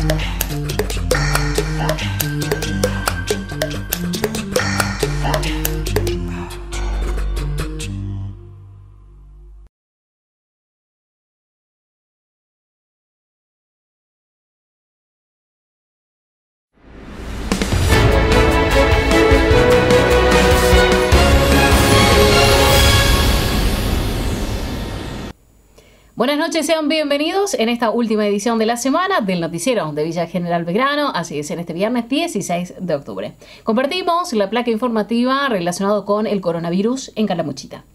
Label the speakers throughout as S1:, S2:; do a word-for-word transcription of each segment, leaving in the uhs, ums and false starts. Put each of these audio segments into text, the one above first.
S1: Buenas noches, sean bienvenidos en esta última edición de la semana del noticiero de Villa General Belgrano, así es, en este viernes dieciséis de octubre. Compartimos la placa informativa relacionada con el coronavirus en Calamuchita.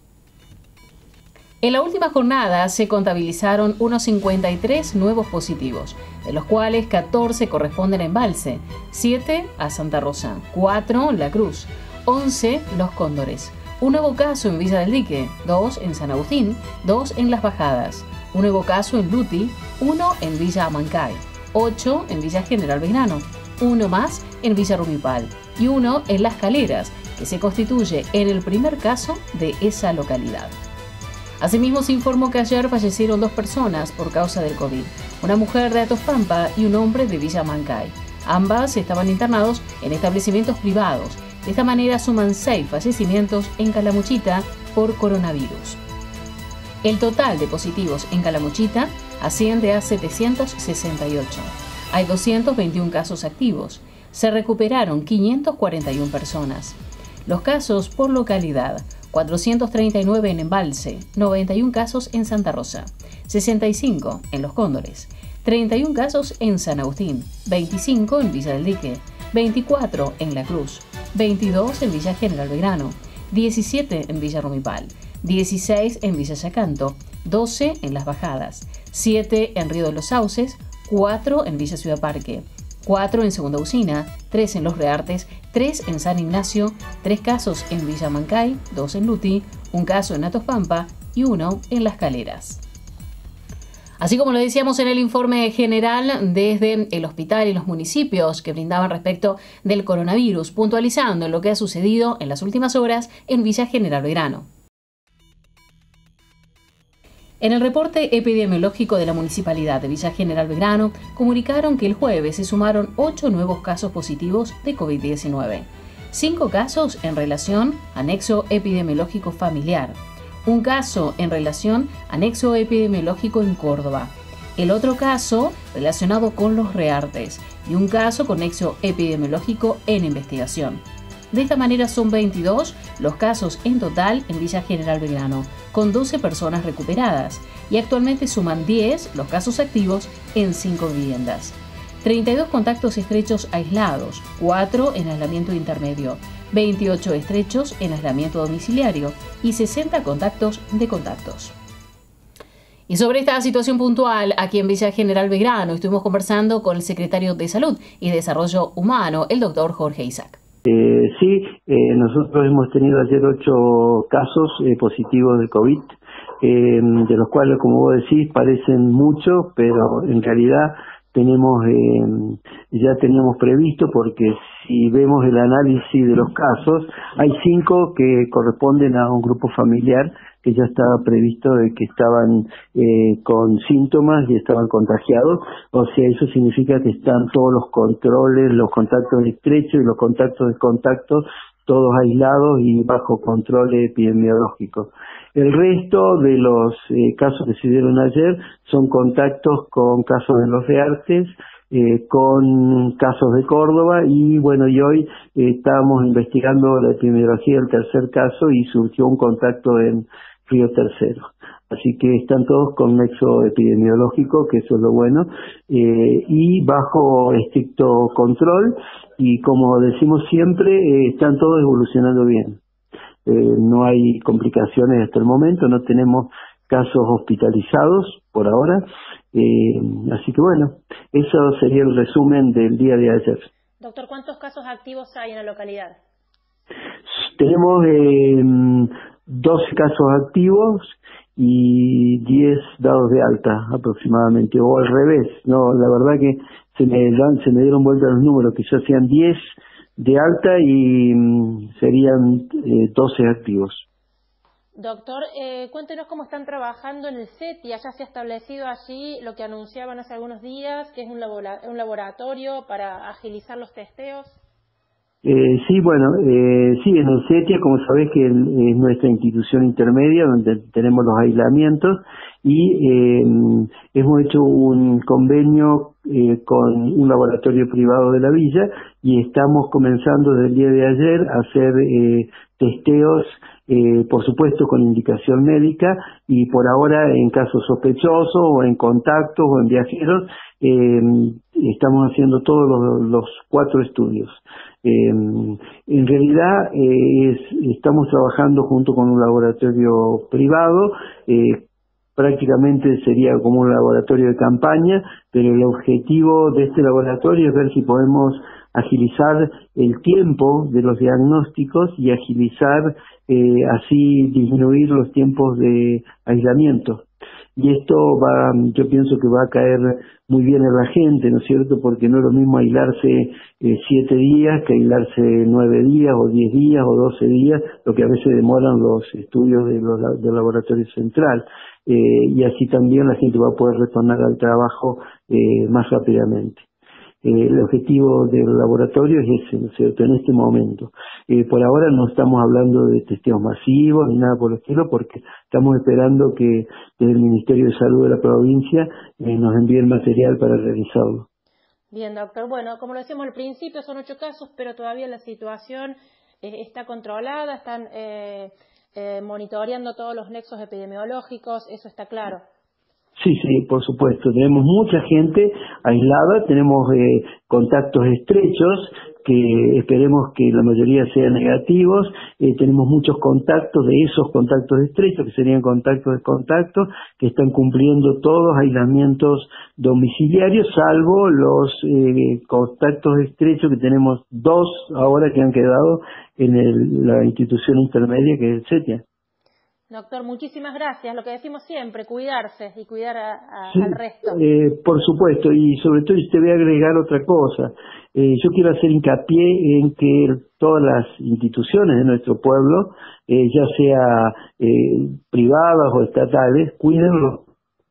S1: En la última jornada se contabilizaron unos cincuenta y tres nuevos positivos, de los cuales catorce corresponden a Embalse, siete a Santa Rosa, cuatro La Cruz, once Los Cóndores, un nuevo caso en Villa del Dique, dos en San Agustín, dos en Las Bajadas, un nuevo caso en Luti, uno en Villa Amancay, ocho en Villa General Belgrano, uno más en Villa Rumipal y uno en Las Caleras, que se constituye en el primer caso de esa localidad. Asimismo, se informó que ayer fallecieron dos personas por causa del COVID, una mujer de Atos Pampa y un hombre de Villa Amancay. Ambas estaban internados en establecimientos privados. De esta manera suman seis fallecimientos en Calamuchita por coronavirus. El total de positivos en Calamuchita asciende a setecientos sesenta y ocho. Hay doscientos veintiún casos activos. Se recuperaron quinientas cuarenta y una personas. Los casos por localidad: cuatrocientos treinta y nueve en Embalse, noventa y un casos en Santa Rosa, sesenta y cinco en Los Cóndores, treinta y un casos en San Agustín, veinticinco en Villa del Dique, veinticuatro en La Cruz, veintidós en Villa General Belgrano, diecisiete en Villa Rumipal, dieciséis en Villa Yacanto, doce en Las Bajadas, siete en Río de los Sauces, cuatro en Villa Ciudad Parque, cuatro en Segunda Usina, tres en Los Reartes, tres en San Ignacio, tres casos en Villa Mancay, dos en Luti, un caso en Atos Pampa y uno en Las Caleras. Así como lo decíamos en el informe general desde el hospital y los municipios que brindaban respecto del coronavirus, puntualizando lo que ha sucedido en las últimas horas en Villa General Belgrano. En el reporte epidemiológico de la Municipalidad de Villa General Belgrano, comunicaron que el jueves se sumaron ocho nuevos casos positivos de COVID diecinueve. cinco casos en relación a nexo epidemiológico familiar. Un caso en relación a nexo epidemiológico en Córdoba. El otro caso relacionado con Los Reartes y un caso con nexo epidemiológico en investigación. De esta manera son veintidós los casos en total en Villa General Belgrano, con doce personas recuperadas, y actualmente suman diez los casos activos en cinco viviendas. treinta y dos contactos estrechos aislados, cuatro en aislamiento intermedio, veintiocho estrechos en aislamiento domiciliario y sesenta contactos de contactos. Y sobre esta situación puntual aquí en Villa General Belgrano estuvimos conversando con el secretario de Salud y Desarrollo Humano, el doctor Jorge Isaac.
S2: Eh, sí, eh, nosotros hemos tenido ayer ocho casos eh, positivos de COVID, eh, de los cuales, como vos decís, parecen muchos, pero en realidad tenemos eh, ya teníamos previsto, porque si vemos el análisis de los casos, hay cinco que corresponden a un grupo familiar que ya estaba previsto de que estaban eh, con síntomas y estaban contagiados. O sea, eso significa que están todos los controles, los contactos estrechos y los contactos de contacto, todos aislados y bajo control epidemiológico. El resto de los eh, casos que se dieron ayer son contactos con casos de Los Reartes, eh, con casos de Córdoba, y bueno, y hoy eh, estábamos investigando la epidemiología del tercer caso y surgió un contacto en Río Tercero. Así que están todos con nexo epidemiológico, que eso es lo bueno, eh, y bajo estricto control, y como decimos siempre, eh, están todos evolucionando bien. Eh, no hay complicaciones hasta el momento, no tenemos casos hospitalizados por ahora, eh, así que bueno, eso sería el resumen del día de ayer.
S3: Doctor, ¿cuántos casos activos hay en la localidad?
S2: Tenemos eh, doce casos activos y diez dados de alta aproximadamente, o al revés, no, la verdad que se me, dan, se me dieron vuelta los números, que ya sean diez de alta y mm, serían eh, doce activos.
S3: Doctor, eh, cuéntenos cómo están trabajando en el CETIA. Ya se ha establecido allí lo que anunciaban hace algunos días, que es un, labora un laboratorio para agilizar los testeos.
S2: Eh, sí, bueno, eh, sí, en el CETIA, como sabés, que es nuestra institución intermedia donde tenemos los aislamientos y eh, hemos hecho un convenio eh, con un laboratorio privado de la villa y estamos comenzando desde el día de ayer a hacer eh, testeos, eh, por supuesto con indicación médica y por ahora en casos sospechosos o en contactos o en viajeros eh, estamos haciendo todos los, los cuatro estudios. Eh, en realidad eh, es, estamos trabajando junto con un laboratorio privado, eh, prácticamente sería como un laboratorio de campaña, pero el objetivo de este laboratorio es ver si podemos agilizar el tiempo de los diagnósticos y agilizar, eh, así disminuir los tiempos de aislamiento. Y esto va, yo pienso que va a caer muy bien en la gente, ¿no es cierto? Porque no es lo mismo aislarse eh, siete días que aislarse nueve días o diez días o doce días, lo que a veces demoran los estudios de los, del laboratorio central. Eh, y así también la gente va a poder retornar al trabajo eh, más rápidamente. Eh, el objetivo del laboratorio es ese, ¿no es cierto?, en este momento. Eh, por ahora no estamos hablando de testeos masivos ni nada por el estilo, porque estamos esperando que desde el Ministerio de Salud de la provincia eh, nos envíen material para realizarlo.
S3: Bien, doctor. Bueno, como lo decíamos al principio, son ocho casos, pero todavía la situación eh, está controlada, están eh, eh, monitoreando todos los nexos epidemiológicos, eso está claro.
S2: Sí, sí, por supuesto. Tenemos mucha gente aislada, tenemos eh, contactos estrechos, que esperemos que la mayoría sean negativos. Eh, tenemos muchos contactos de esos contactos estrechos, que serían contactos de contacto, que están cumpliendo todos aislamientos domiciliarios, salvo los eh, contactos estrechos, que tenemos dos ahora que han quedado en el, la institución intermedia, que es el CETIA.
S3: Doctor, muchísimas gracias. Lo que decimos siempre, cuidarse y cuidar a, a,
S2: sí,
S3: al resto.
S2: Eh, por supuesto, y sobre todo te voy a agregar otra cosa. Eh, yo quiero hacer hincapié en que todas las instituciones de nuestro pueblo, eh, ya sea eh, privadas o estatales, cuiden los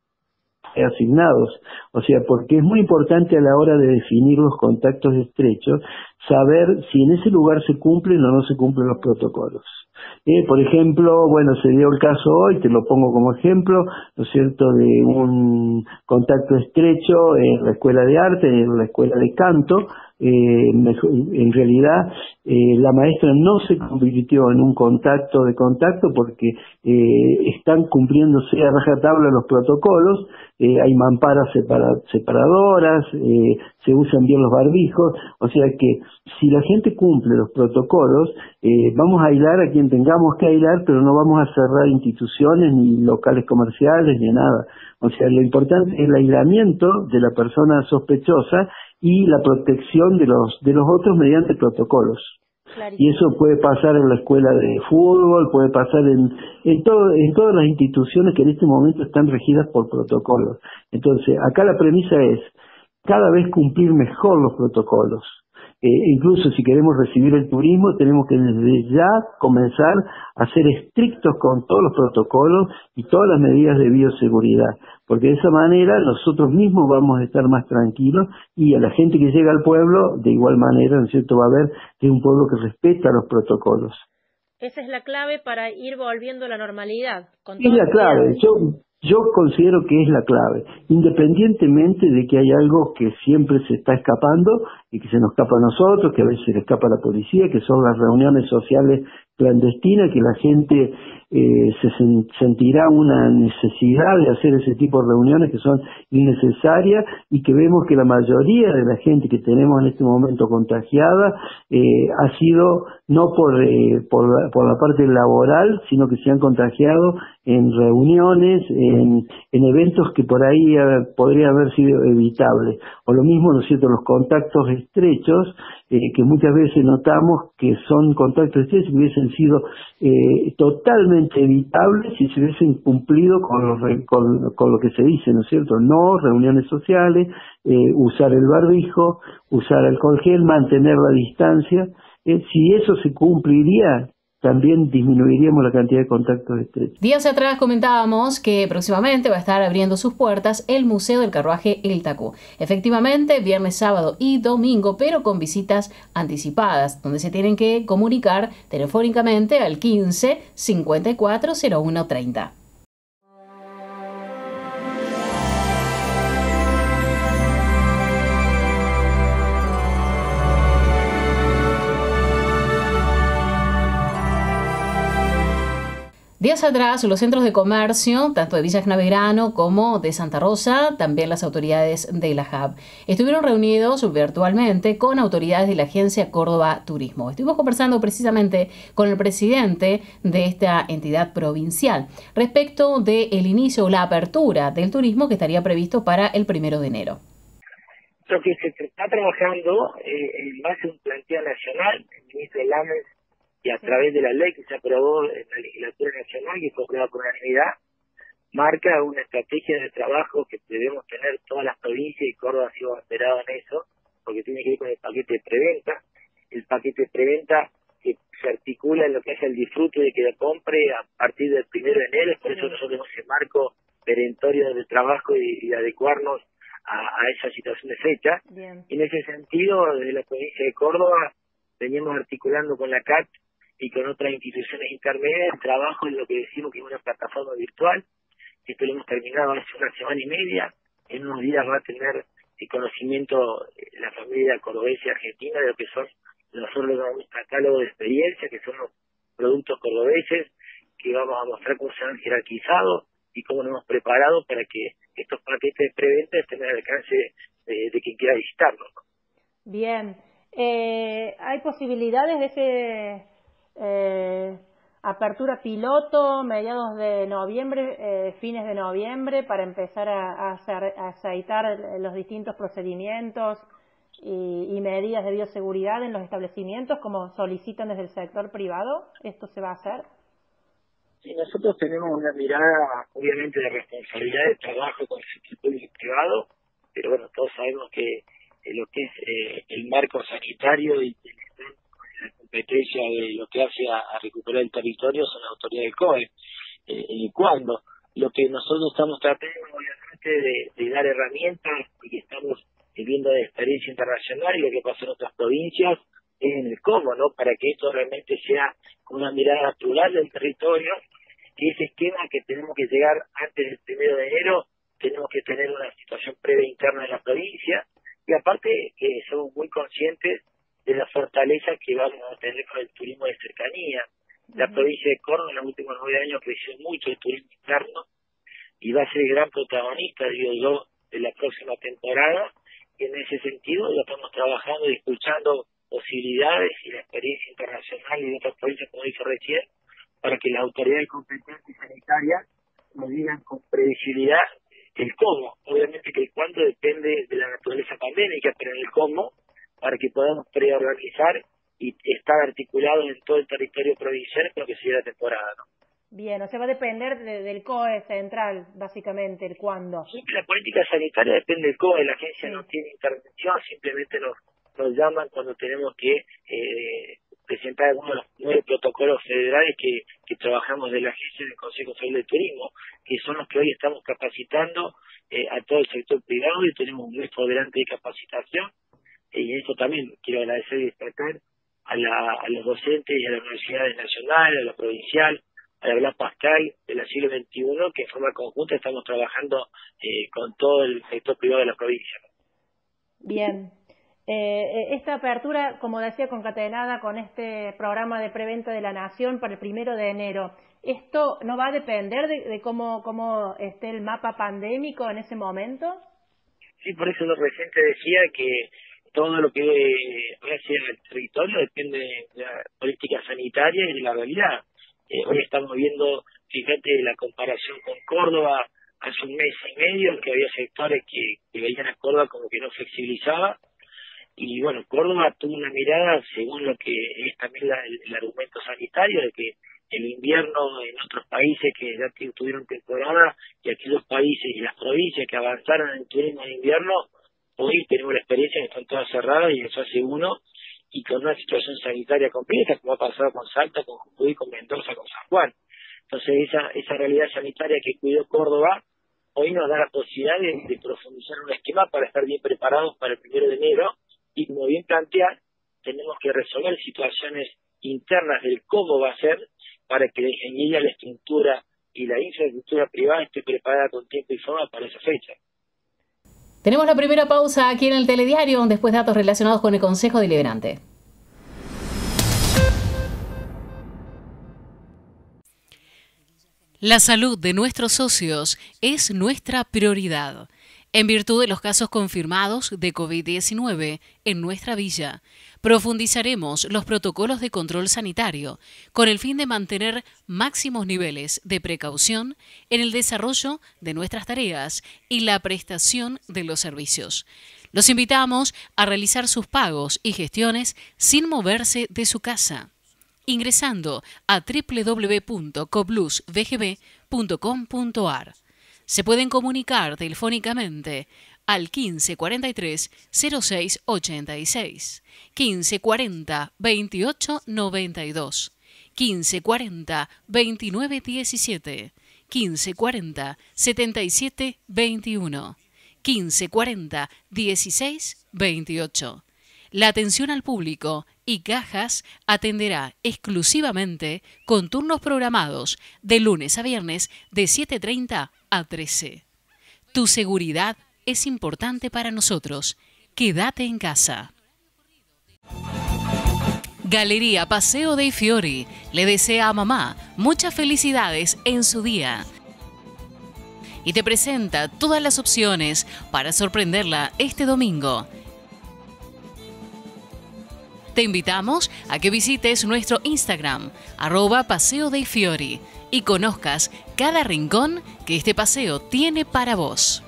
S2: asignados. O sea, porque es muy importante a la hora de definir los contactos estrechos, saber si en ese lugar se cumplen o no se cumplen los protocolos. Eh, por ejemplo, bueno, se dio el caso hoy, te lo pongo como ejemplo, ¿no es cierto?, de un contacto estrecho en la escuela de arte, en la escuela de canto. Eh, en realidad eh, la maestra no se convirtió en un contacto de contacto porque eh, están cumpliéndose a rajatabla los protocolos, eh, hay mamparas separa, separadoras, eh, se usan bien los barbijos, o sea que si la gente cumple los protocolos, eh, vamos a aislar a quien tengamos que aislar, pero no vamos a cerrar instituciones ni locales comerciales ni nada. O sea, lo importante es el aislamiento de la persona sospechosa y la protección de los de los otros mediante protocolos.
S3: Clarísimo.
S2: Y eso puede pasar en la escuela de fútbol, puede pasar en en todo en todas las instituciones que en este momento están regidas por protocolos. Entonces, acá la premisa es cada vez cumplir mejor los protocolos. Eh, incluso si queremos recibir el turismo, tenemos que desde ya comenzar a ser estrictos con todos los protocolos y todas las medidas de bioseguridad, porque de esa manera nosotros mismos vamos a estar más tranquilos y a la gente que llega al pueblo, de igual manera, ¿no es cierto?, va a ver que es un pueblo que respeta los protocolos.
S3: Esa es la clave para ir volviendo a la normalidad. Con
S2: es la clave. Yo Yo considero que es la clave, independientemente de que hay algo que siempre se está escapando y que se nos escapa a nosotros, que a veces se le escapa a la policía, que son las reuniones sociales clandestinas, que la gente eh, se sen sentirá una necesidad de hacer ese tipo de reuniones que son innecesarias y que vemos que la mayoría de la gente que tenemos en este momento contagiada eh, ha sido no por, eh, por, la, por la parte laboral, sino que se han contagiado en reuniones, en, en eventos que por ahí eh, podría haber sido evitables. O lo mismo, ¿no es cierto?, los contactos estrechos, eh, que muchas veces notamos que son contactos estrechos que hubiesen sido eh, totalmente evitables si se hubiesen cumplido con, los, con, con lo que se dice, ¿no es cierto? No reuniones sociales, eh, usar el barbijo, usar alcohol gel, mantener la distancia. Eh, si eso se cumpliría, también disminuiríamos la cantidad de contactos estrechos.
S1: Días atrás comentábamos que próximamente va a estar abriendo sus puertas el Museo del Carruaje El Tacú. Efectivamente, viernes, sábado y domingo, pero con visitas anticipadas, donde se tienen que comunicar telefónicamente al quince cincuenta y cuatro cero uno treinta. Días atrás, los centros de comercio, tanto de Villa General Belgrano como de Santa Rosa, también las autoridades de la J A B, estuvieron reunidos virtualmente con autoridades de la Agencia Córdoba Turismo. Estuvimos conversando precisamente con el presidente de esta entidad provincial respecto del inicio o la apertura del turismo que estaría previsto para el primero de enero.
S4: Lo que se está trabajando eh, en base a un planteo nacional, el ministro Lames, y a través de la ley que se aprobó en la legislatura nacional y fue aprobada por unanimidad, marca una estrategia de trabajo que debemos tener todas las provincias, y Córdoba ha sido abanderado en eso, porque tiene que ver con el paquete de preventa. El paquete de preventa que se articula en lo que es el disfrute de que lo compre a partir del primero de enero, por eso nosotros tenemos ese marco perentorio de trabajo y, y de adecuarnos a, a esa situación de fecha. Bien. Y en ese sentido, desde la provincia de Córdoba, veníamos articulando con la C A T y con otras instituciones intermedias el trabajo en lo que decimos que es una plataforma virtual. Esto lo hemos terminado hace una semana y media. En unos días va a tener el conocimiento la familia cordobesa y argentina de lo que son, nosotros lo llamamos un catálogo de experiencia, que son los productos cordobeses, que vamos a mostrar cómo se han jerarquizado y cómo nos hemos preparado para que estos paquetes de preventa estén al alcance de, de quien quiera visitarnos.
S3: Bien. Eh, ¿Hay posibilidades de ese eh, apertura piloto mediados de noviembre, eh, fines de noviembre, para empezar a, a, hacer, a aceitar los distintos procedimientos y, y medidas de bioseguridad en los establecimientos como solicitan desde el sector privado? ¿Esto se va a hacer?
S4: Sí, nosotros tenemos una mirada obviamente de responsabilidad de trabajo con el sector público y privado, pero bueno, todos sabemos que eh, lo que es eh, el marco sanitario y la competencia de lo que hace a, a recuperar el territorio son las autoridades del C O E. Eh, y cuando lo que nosotros estamos tratando obviamente de, de dar herramientas y que estamos viviendo de experiencia internacional y lo que pasa en otras provincias es en el cómo, ¿no? Para que esto realmente sea una mirada plural del territorio, que ese esquema que tenemos que llegar antes del primero de enero, tenemos que tener una situación previa interna de la provincia, y aparte que somos muy conscientes de la fortaleza que vamos a tener con el turismo de cercanía. La uh-huh. provincia de Córdoba en los últimos nueve años creció mucho el turismo interno y va a ser el gran protagonista, digo yo, de la próxima temporada, y en ese sentido ya estamos trabajando y escuchando posibilidades y la experiencia internacional y de otras provincias, como dije recién, para que las autoridades competentes y sanitarias nos digan con previsibilidad el cómo. Obviamente que el cuándo depende de la naturaleza pandémica, pero en el cómo, para que podamos preorganizar y estar articulados en todo el territorio provincial para que siga la temporada, ¿no?
S3: Bien, o sea, va a depender de, del C O E central, básicamente, el cuándo.
S4: Sí, la política sanitaria depende del C O E, la agencia sí. no tiene intervención, simplemente nos, nos llaman cuando tenemos que eh, presentar algunos de los nueve protocolos federales que, que trabajamos de la agencia del Consejo Federal de Turismo, que son los que hoy estamos capacitando eh, a todo el sector privado, y tenemos un mes por delante de capacitación. Y eso también quiero agradecer y destacar a, la, a los docentes y a las universidades nacionales, a la provincial, a la Blas Pascal de la siglo veintiuno, que en forma conjunta estamos trabajando eh, con todo el sector privado de la provincia.
S3: Bien. Eh, esta apertura, como decía, concatenada con este programa de preventa de la Nación para el primero de enero, ¿esto no va a depender de, de cómo, cómo esté el mapa pandémico en ese momento?
S4: Sí, por eso lo reciente decía que todo lo que hace al territorio depende de la política sanitaria y de la realidad. Eh, hoy estamos viendo, fíjate, la comparación con Córdoba hace un mes y medio, que había sectores que, que veían a Córdoba como que no flexibilizaba, y bueno, Córdoba tuvo una mirada según lo que es también la, el, el argumento sanitario de que el invierno en otros países que ya tuvieron temporada, y aquellos países y las provincias que avanzaron en el turismo de invierno, hoy tenemos la experiencia que están todas cerradas, y eso hace uno, y con una situación sanitaria compleja, como ha pasado con Salta, con Jujuy, con Mendoza, con San Juan. Entonces esa esa realidad sanitaria que cuidó Córdoba hoy nos da la posibilidad de, de profundizar un esquema para estar bien preparados para el primero de enero, y como bien plantea, tenemos que resolver situaciones internas del cómo va a ser para que la ingeniería, la estructura y la infraestructura privada esté preparada con tiempo y forma para esa fecha.
S1: Tenemos la primera pausa aquí en el Telediario, después datos relacionados con el Consejo Deliberante. La salud de nuestros socios es nuestra prioridad. En virtud de los casos confirmados de COVID diecinueve en nuestra villa, profundizaremos los protocolos de control sanitario con el fin de mantener máximos niveles de precaución en el desarrollo de nuestras tareas y la prestación de los servicios. Los invitamos a realizar sus pagos y gestiones sin moverse de su casa, ingresando a doble u doble u doble u punto coblus v g b punto com punto a r. Se pueden comunicar telefónicamente al quince cuarenta y tres cero seis ochenta y seis, quince cuarenta veintiocho noventa y dos, quince cuarenta veintinueve diecisiete, quince cuarenta setenta y siete veintiuno, quince cuarenta dieciséis veintiocho. La atención al público y cajas atenderá exclusivamente con turnos programados de lunes a viernes de siete treinta a trece. Tu seguridad es importante para nosotros. Quédate en casa. Galería Paseo dei Fiori le desea a mamá muchas felicidades en su día y te presenta todas las opciones para sorprenderla este domingo. Te invitamos a que visites nuestro Instagram, arroba Paseo dei Fiori, y conozcas cada rincón que este paseo tiene para vos.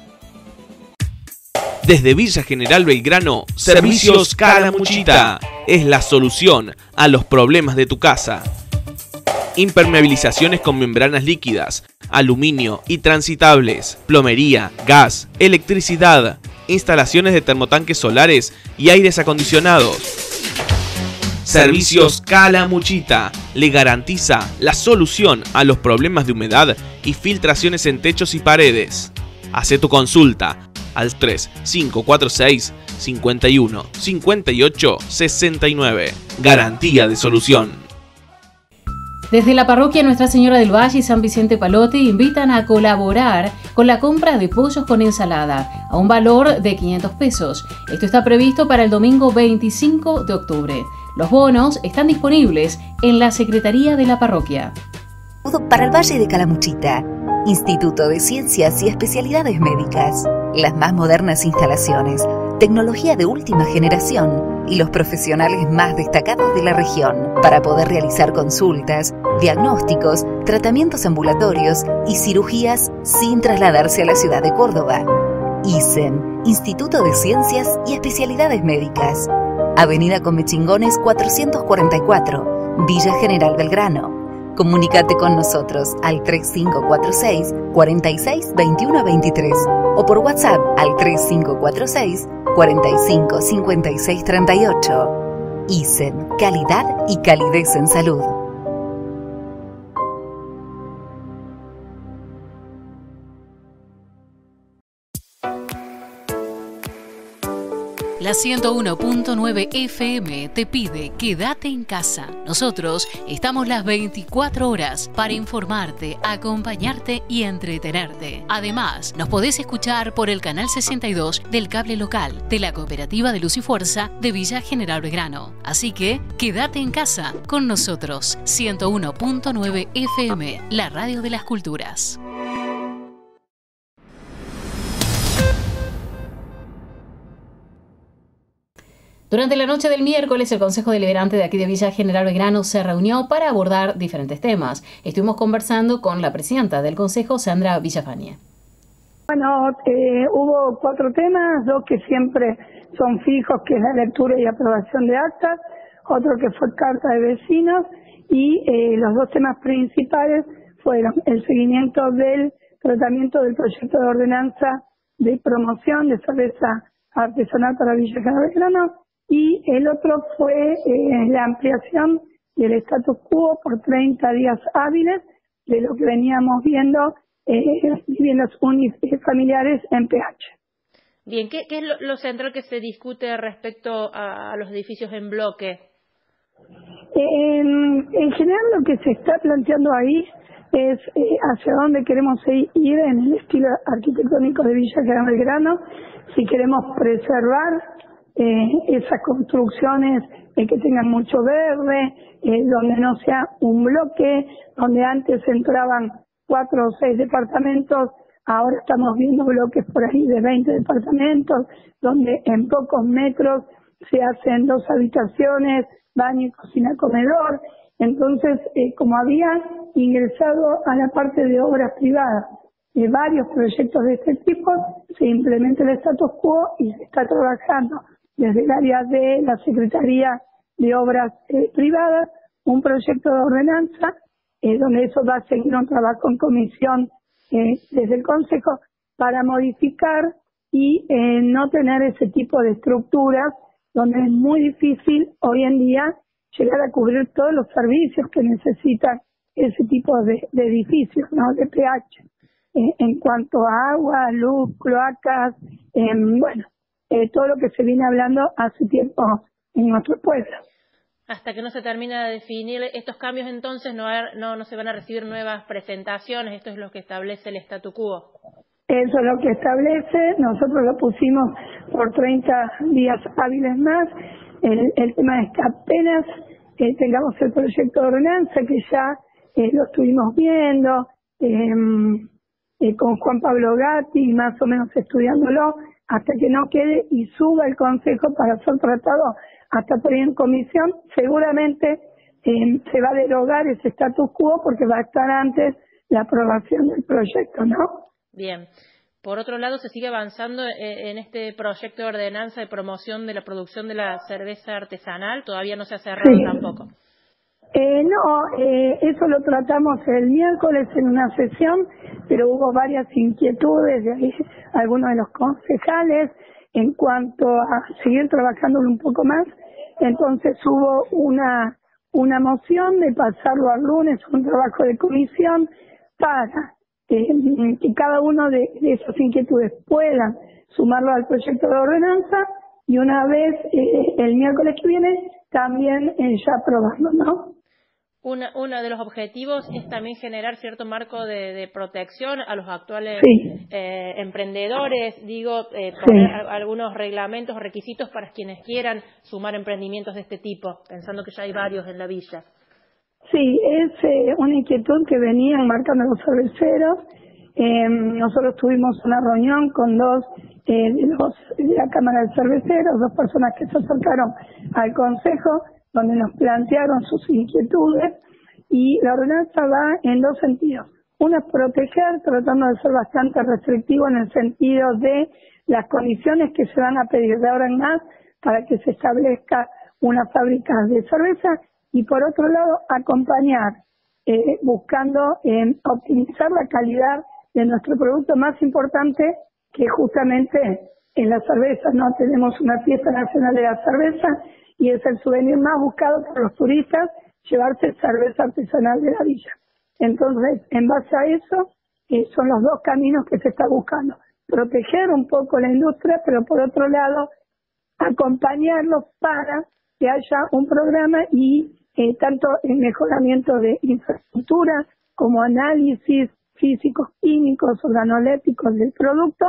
S5: Desde Villa General Belgrano, Servicios Calamuchita es la solución a los problemas de tu casa. Impermeabilizaciones con membranas líquidas, aluminio y transitables, plomería, gas, electricidad, instalaciones de termotanques solares y aires acondicionados. Servicios Calamuchita le garantiza la solución a los problemas de humedad y filtraciones en techos y paredes. Haz tu consulta al tres cinco cuatro seis, cinco uno, cinco ocho, seis nueve. Garantía de solución.
S1: Desde la parroquia Nuestra Señora del Valle y San Vicente Palotti invitan a colaborar con la compra de pollos con ensalada a un valor de quinientos pesos. Esto está previsto para el domingo veinticinco de octubre. Los bonos están disponibles en la Secretaría de la Parroquia.
S6: Para el Valle de Calamuchita, Instituto de Ciencias y Especialidades Médicas. Las más modernas instalaciones, tecnología de última generación y los profesionales más destacados de la región para poder realizar consultas, diagnósticos, tratamientos ambulatorios y cirugías sin trasladarse a la ciudad de Córdoba. I S E M, Instituto de Ciencias y Especialidades Médicas. Avenida Comechingones cuatrocientos cuarenta y cuatro, Villa General Belgrano. Comunícate con nosotros al tres cinco cuatro seis, cuarenta y seis, veintiuno veintitrés o por WhatsApp al tres cinco cuatro seis, cuarenta y cinco, cincuenta y seis treinta y ocho. I S E M, calidad y calidez en salud.
S1: La ciento uno punto nueve F M te pide quédate en casa. Nosotros estamos las veinticuatro horas para informarte, acompañarte y entretenerte. Además, nos podés escuchar por el canal sesenta y dos del cable local de la Cooperativa de Luz y Fuerza de Villa General Belgrano. Así que quédate en casa con nosotros. ciento uno punto nueve F M, la radio de las culturas. Durante la noche del miércoles, el Consejo Deliberante de aquí de Villa General Belgrano se reunió para abordar diferentes temas. Estuvimos conversando con la presidenta del Consejo, Sandra Villafañe.
S7: Bueno, eh, hubo cuatro temas, dos que siempre son fijos, que es la lectura y aprobación de actas, otro que fue carta de vecinos, y eh, los dos temas principales fueron el seguimiento del tratamiento del proyecto de ordenanza de promoción de cerveza artesanal para Villa General Belgrano y el otro fue eh, la ampliación del status quo por treinta días hábiles de lo que veníamos viendo eh, viviendas unifamiliares en P H.
S3: Bien, ¿qué, qué es lo, lo central que se discute respecto a, a los edificios en bloque?
S7: En, en general lo que se está planteando ahí es eh, hacia dónde queremos ir en el estilo arquitectónico de Villa General Belgrano, si queremos preservar eh, esas construcciones eh, que tengan mucho verde, eh, donde no sea un bloque, donde antes entraban cuatro o seis departamentos, ahora estamos viendo bloques por ahí de veinte departamentos, donde en pocos metros se hacen dos habitaciones, baño y cocina comedor. Entonces, eh, como había ingresado a la parte de obras privadas de varios proyectos de este tipo, se implementa el status quo y se está trabajando desde el área de la Secretaría de Obras eh, Privadas un proyecto de ordenanza eh, donde eso va a seguir un trabajo en comisión eh, desde el Consejo para modificar y eh, no tener ese tipo de estructuras donde es muy difícil hoy en día llegar a cubrir todos los servicios que necesitan ese tipo de, de edificios, ¿no? De P H, eh, en cuanto a agua, luz, cloacas, eh, bueno, eh, todo lo que se viene hablando hace tiempo en nuestro pueblo.
S3: Hasta que no se termina de definir estos cambios, entonces no, no, no se van a recibir nuevas presentaciones. Esto es lo que establece el statu quo.
S7: Eso es lo que establece. Nosotros lo pusimos por treinta días hábiles más. El, el tema es que apenas eh, tengamos el proyecto de ordenanza, que ya eh, lo estuvimos viendo eh, eh, con Juan Pablo Gatti, más o menos estudiándolo, hasta que no quede y suba el Consejo para ser tratado hasta por ahí en comisión, seguramente eh, se va a derogar ese status quo porque va a estar antes la aprobación del proyecto, ¿no?
S3: Bien. Por otro lado, se sigue avanzando en este proyecto de ordenanza de promoción de la producción de la cerveza artesanal. Todavía no se ha cerrado sí. tampoco.
S7: Eh, no, eh, eso lo tratamos el miércoles en una sesión, pero hubo varias inquietudes de ahí, algunos de los concejales en cuanto a seguir trabajando un poco más. Entonces hubo una una moción de pasarlo al lunes, un trabajo de comisión para eh, que cada uno de, de esas inquietudes pueda sumarlo al proyecto de ordenanza y una vez eh, el miércoles que viene también eh, ya aprobarlo, ¿no?
S3: Una, uno de los objetivos es también generar cierto marco de, de protección a los actuales
S7: sí.
S3: eh, emprendedores, digo, eh, poner
S7: sí.
S3: algunos reglamentos o requisitos para quienes quieran sumar emprendimientos de este tipo, pensando que ya hay varios en la villa.
S7: Sí, es eh, una inquietud que venían marcando los cerveceros. Eh, nosotros tuvimos una reunión con dos eh, de, los, de la Cámara de Cerveceros, dos personas que se acercaron al Consejo, donde nos plantearon sus inquietudes, y la ordenanza va en dos sentidos. Una es proteger, tratando de ser bastante restrictivo en el sentido de las condiciones que se van a pedir de ahora en más para que se establezca una fábrica de cerveza, y por otro lado acompañar, eh, buscando eh, optimizar la calidad de nuestro producto más importante, que justamente en la cerveza, ¿no? Tenemos una fiesta nacional de la cerveza, y es el souvenir más buscado por los turistas, llevarse cerveza artesanal de la villa. Entonces, en base a eso, eh, son los dos caminos que se está buscando. Proteger un poco la industria, pero por otro lado, acompañarlos para que haya un programa y eh, tanto el mejoramiento de infraestructura como análisis físicos, químicos, organolépticos del producto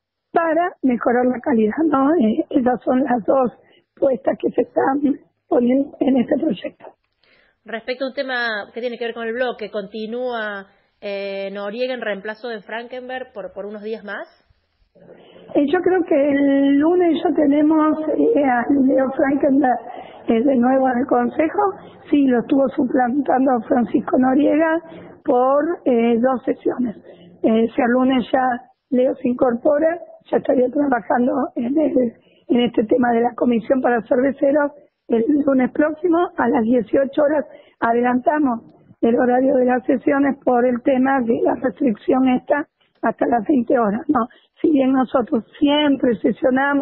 S7: para mejorar la calidad, ¿no? Eh, esas son las dos puestas que se están poniendo en este proyecto.
S3: Respecto a un tema que tiene que ver con el bloque, ¿continúa eh, Noriega en reemplazo de Frankenberg por, por unos días más?
S7: Eh, yo creo que el lunes ya tenemos eh, a Leo Frankenberg eh, de nuevo en el Consejo. Sí, lo estuvo suplantando Francisco Noriega por eh, dos sesiones. Eh, si el lunes ya Leo se incorpora, ya estaría trabajando en el en este tema de la Comisión para Cerveceros el lunes próximo a las dieciocho horas. Adelantamos el horario de las sesiones por el tema de la restricción esta hasta las veinte horas. No, si bien nosotros siempre sesionamos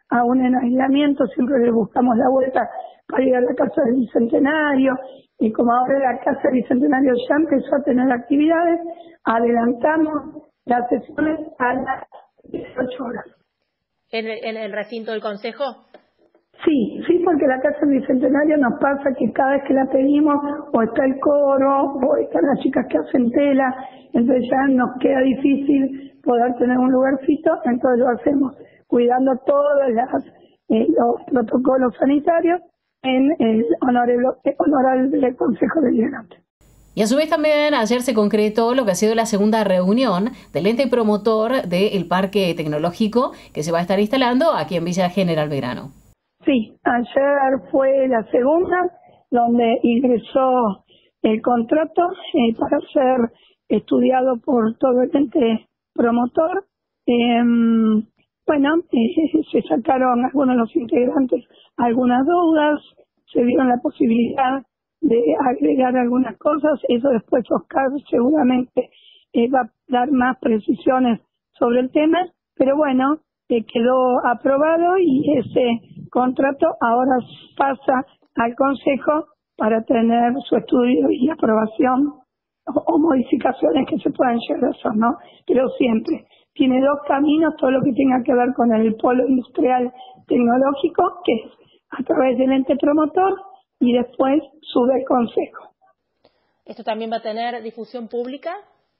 S7: aún en aislamiento, siempre le buscamos la vuelta para ir a la Casa del Bicentenario, y como ahora la Casa del Bicentenario ya empezó a tener actividades, adelantamos las sesiones a las dieciocho horas.
S3: ¿En el, en el recinto del Consejo?
S7: Sí, sí, porque la Casa del Bicentenario nos pasa que cada vez que la pedimos, o está el coro, o están las chicas que hacen tela, entonces ya nos queda difícil poder tener un lugarcito, entonces lo hacemos cuidando todos las, eh, los protocolos sanitarios en el honorable, honorable Consejo Deliberante.
S1: Y a su vez también ayer se concretó lo que ha sido la segunda reunión del ente promotor del Parque Tecnológico que se va a estar instalando aquí en Villa General Belgrano.
S7: Sí, ayer fue la segunda, donde ingresó el contrato eh, para ser estudiado por todo el ente promotor. Eh, bueno, eh, se sacaron algunos de los integrantes algunas dudas, se dieron la posibilidad de agregar algunas cosas, eso después Oscar seguramente eh, va a dar más precisiones sobre el tema, pero bueno, eh, quedó aprobado y ese contrato ahora pasa al Consejo para tener su estudio y aprobación o, o modificaciones que se puedan llegar a hacer, ¿no? Pero siempre tiene dos caminos, todo lo que tenga que ver con el polo industrial tecnológico, que es a través del ente promotor, y después sube el Consejo.
S3: ¿Esto también va a tener difusión pública?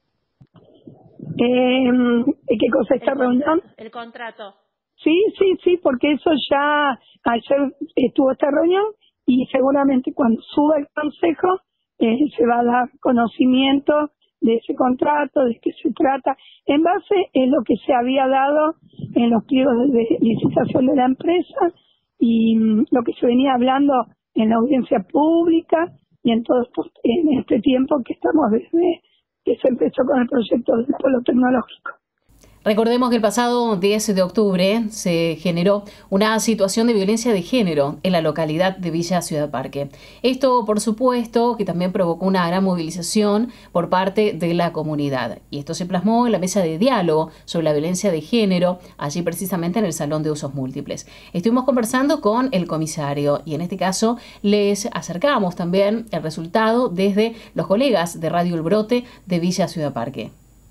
S7: Eh, ¿Qué cosa esta
S3: el
S7: reunión?
S3: El contrato.
S7: Sí, sí, sí, porque eso ya ayer estuvo esta reunión y seguramente cuando suba el Consejo eh, se va a dar conocimiento de ese contrato, de qué se trata, en base en lo que se había dado en los pliegos de licitación de la empresa y mm, lo que se venía hablando en la audiencia pública y en todo esto, en este tiempo que estamos desde que se empezó con el proyecto del polo tecnológico.
S1: Recordemos que el pasado diez de octubre se generó una situación de violencia de género en la localidad de Villa Ciudad Parque. Esto, por supuesto, que también provocó una gran movilización por parte de la comunidad. Y esto se plasmó en la mesa de diálogo sobre la violencia de género, allí precisamente en el Salón de Usos Múltiples. Estuvimos conversando con el comisario y en este caso les acercamos también el resultado desde los colegas de Radio El Brote de Villa Ciudad Parque.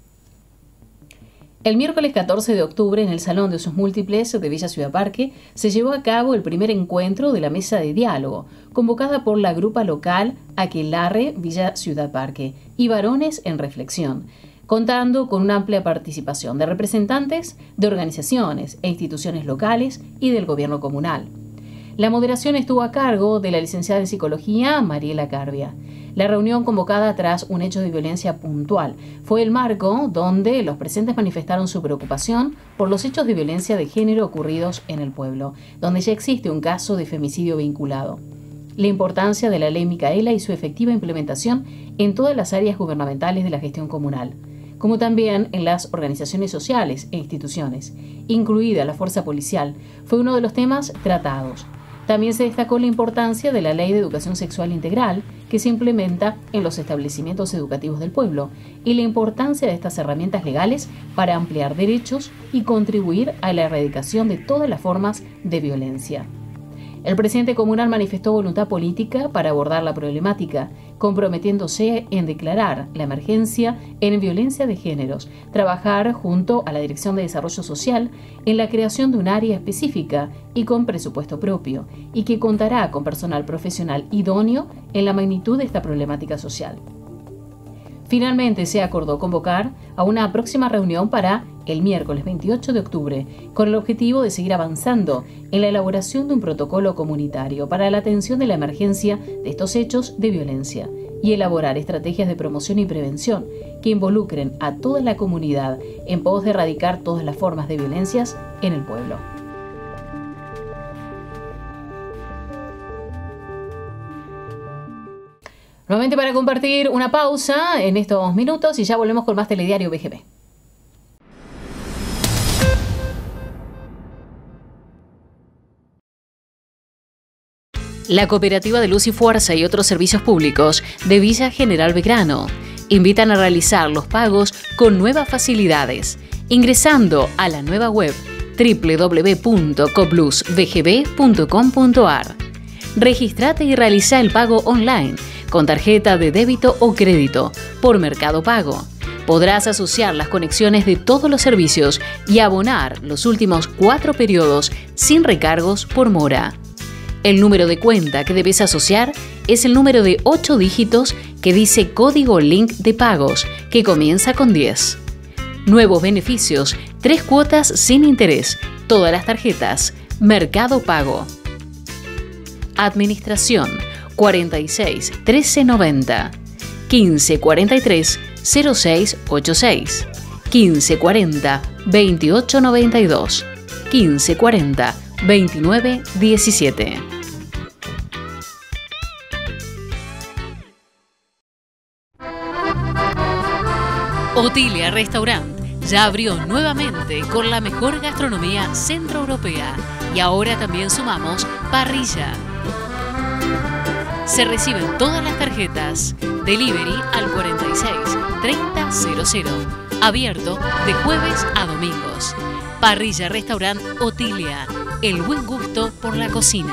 S1: El miércoles catorce de octubre, en el Salón de Usos Múltiples de Villa Ciudad Parque, se llevó a cabo el primer encuentro de la mesa de diálogo, convocada por la grupa local Aquelarre Villa Ciudad Parque y Varones en Reflexión, contando con una amplia participación de representantes de organizaciones e instituciones locales y del gobierno comunal. La moderación estuvo a cargo de la licenciada en Psicología, Mariela Carbia. La reunión, convocada tras un hecho de violencia puntual, fue el marco donde los presentes manifestaron su preocupación por los hechos de violencia de género ocurridos en el pueblo, donde ya existe un caso de femicidio vinculado. La importancia de la Ley Micaela y su efectiva implementación en todas las áreas gubernamentales de la gestión comunal, como también en las organizaciones sociales e instituciones, incluida la fuerza policial, fue uno de los temas tratados. También se destacó la importancia de la Ley de Educación Sexual Integral que se implementa en los establecimientos educativos del pueblo y la importancia de estas herramientas legales para ampliar derechos y contribuir a la erradicación de todas las formas de violencia. El presidente comunal manifestó voluntad política para abordar la problemática, comprometiéndose en declarar la emergencia en violencia de géneros, trabajar junto a la Dirección de Desarrollo Social en la creación de un área específica y con presupuesto propio, y que contará con personal profesional idóneo en la magnitud de esta problemática social. Finalmente se acordó convocar a una próxima reunión para el miércoles veintiocho de octubre, con el objetivo de seguir avanzando en la elaboración de un protocolo comunitario para la atención de la emergencia de estos hechos de violencia y elaborar estrategias de promoción y prevención que involucren a toda la comunidad en pos de erradicar todas las formas de violencias en el pueblo. Nuevamente para compartir una pausa en estos minutos y ya volvemos con más Telediario B G B. La Cooperativa de Luz y Fuerza y otros servicios públicos de Villa General Belgrano invitan a realizar los pagos con nuevas facilidades, ingresando a la nueva web w w w punto coplus b g b punto com punto a r. Registrate y realiza el pago online con tarjeta de débito o crédito por Mercado Pago. Podrás asociar las conexiones de todos los servicios y abonar los últimos cuatro periodos sin recargos por mora. El número de cuenta que debes asociar es el número de ocho dígitos que dice Código Link de Pagos, que comienza con diez. Nuevos beneficios, tres cuotas sin interés, todas las tarjetas, Mercado Pago. Administración cuarenta y seis trece noventa, quince cuarenta y tres cero seis ochenta y seis, quince cuarenta veintiocho noventa y dos, quince cuarenta veintinueve diecisiete. Otilia Restaurant ya abrió nuevamente con la mejor gastronomía centroeuropea y ahora también sumamos parrilla. Se reciben todas las tarjetas. Delivery al cuarenta y seis treinta cero cero. Abierto de jueves a domingos. Parrilla Restaurant Otilia. El buen gusto por la cocina.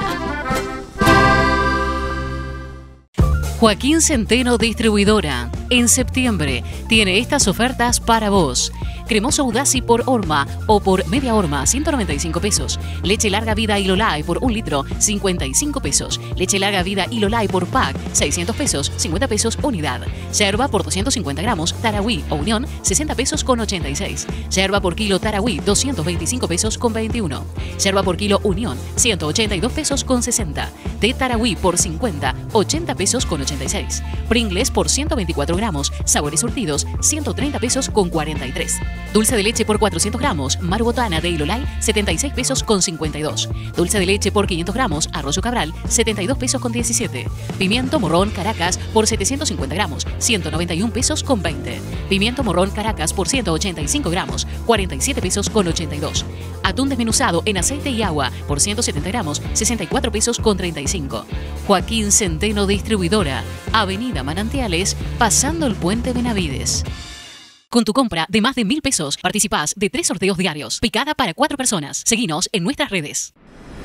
S1: Joaquín Centeno Distribuidora. En septiembre tiene estas ofertas para vos. Cremoso Audaci por horma o por media horma, ciento noventa y cinco pesos. Leche larga vida Ilolai por un litro, cincuenta y cinco pesos. Leche larga vida Ilolai por pack, seiscientos pesos, cincuenta pesos unidad. Yerba por doscientos cincuenta gramos, Tarahui o Unión, sesenta pesos con ochenta y seis. Yerba por kilo Tarahui, doscientos veinticinco pesos con veintiuno. Yerba por kilo Unión, ciento ochenta y dos pesos con sesenta. Té Tarahui por cincuenta, ochenta pesos con ochenta y seis. Pringles por ciento veinticuatro gramos, sabores surtidos, ciento treinta pesos con cuarenta y tres. Dulce de leche por cuatrocientos gramos, Mar Botana de Ilolai, setenta y seis pesos con cincuenta y dos. Dulce de leche por quinientos gramos, Arroyo Cabral, setenta y dos pesos con diecisiete. Pimiento morrón Caracas por setecientos cincuenta gramos, ciento noventa y un pesos con veinte. Pimiento morrón Caracas por ciento ochenta y cinco gramos, cuarenta y siete pesos con ochenta y dos. Atún desmenuzado en aceite y agua por ciento setenta gramos, sesenta y cuatro pesos con treinta y cinco. Joaquín Centeno Distribuidora, Avenida Manantiales, pasando el puente Benavides. Con tu compra de más de mil pesos, participás de tres sorteos diarios. Picada para cuatro personas. Seguinos en nuestras redes.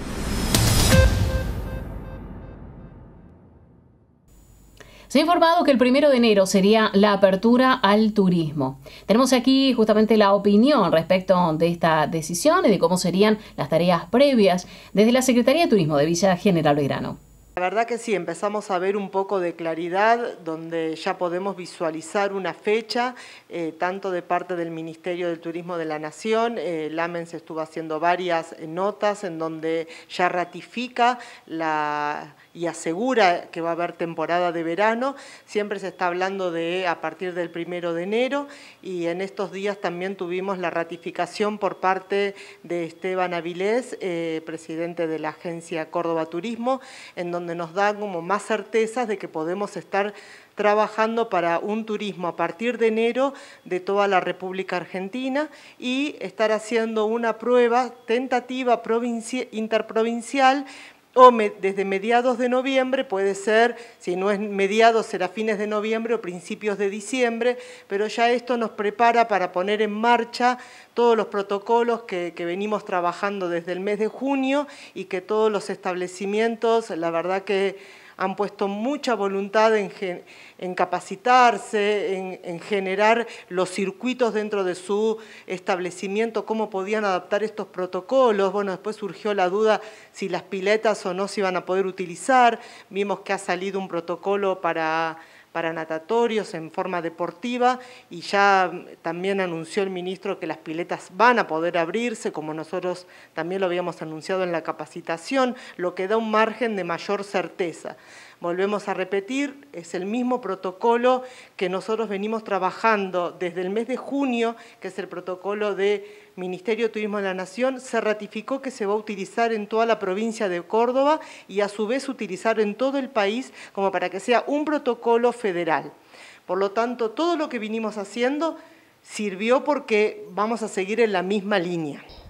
S1: Se ha informado que el primero de enero sería la apertura al turismo. Tenemos aquí justamente la opinión respecto de esta decisión y de cómo serían las tareas previas desde la Secretaría de Turismo de Villa General Belgrano.
S8: La verdad que sí, empezamos a ver un poco de claridad, donde ya podemos visualizar una fecha, eh, tanto de parte del Ministerio del Turismo de la Nación. Eh, el AMENS estuvo haciendo varias eh, notas en donde ya ratifica la... y asegura que va a haber temporada de verano. Siempre se está hablando de a partir del primero de enero y en estos días también tuvimos la ratificación por parte de Esteban Avilés, eh, presidente de la agencia Córdoba Turismo, en donde nos da como más certezas de que podemos estar trabajando para un turismo a partir de enero de toda la República Argentina y estar haciendo una prueba tentativa interprovincial o me, desde mediados de noviembre, puede ser, si no es mediados, será fines de noviembre o principios de diciembre, pero ya esto nos prepara para poner en marcha todos los protocolos que, que venimos trabajando desde el mes de junio y que todos los establecimientos, la verdad que han puesto mucha voluntad en, en capacitarse, en, en generar los circuitos dentro de su establecimiento, cómo podían adaptar estos protocolos. Bueno, después surgió la duda si las piletas o no se iban a poder utilizar. Vimos que ha salido un protocolo para... para natatorios en forma deportiva y ya también anunció el ministro que las piletas van a poder abrirse, como nosotros también lo habíamos anunciado en la capacitación, lo que da un margen de mayor certeza. Volvemos a repetir, es el mismo protocolo que nosotros venimos trabajando desde el mes de junio, que es el protocolo de Ministerio de Turismo de la Nación, se ratificó que se va a utilizar en toda la provincia de Córdoba y a su vez utilizar en todo el país como para que sea un protocolo federal. Por lo tanto, todo lo que vinimos haciendo sirvió porque vamos a seguir en la misma línea.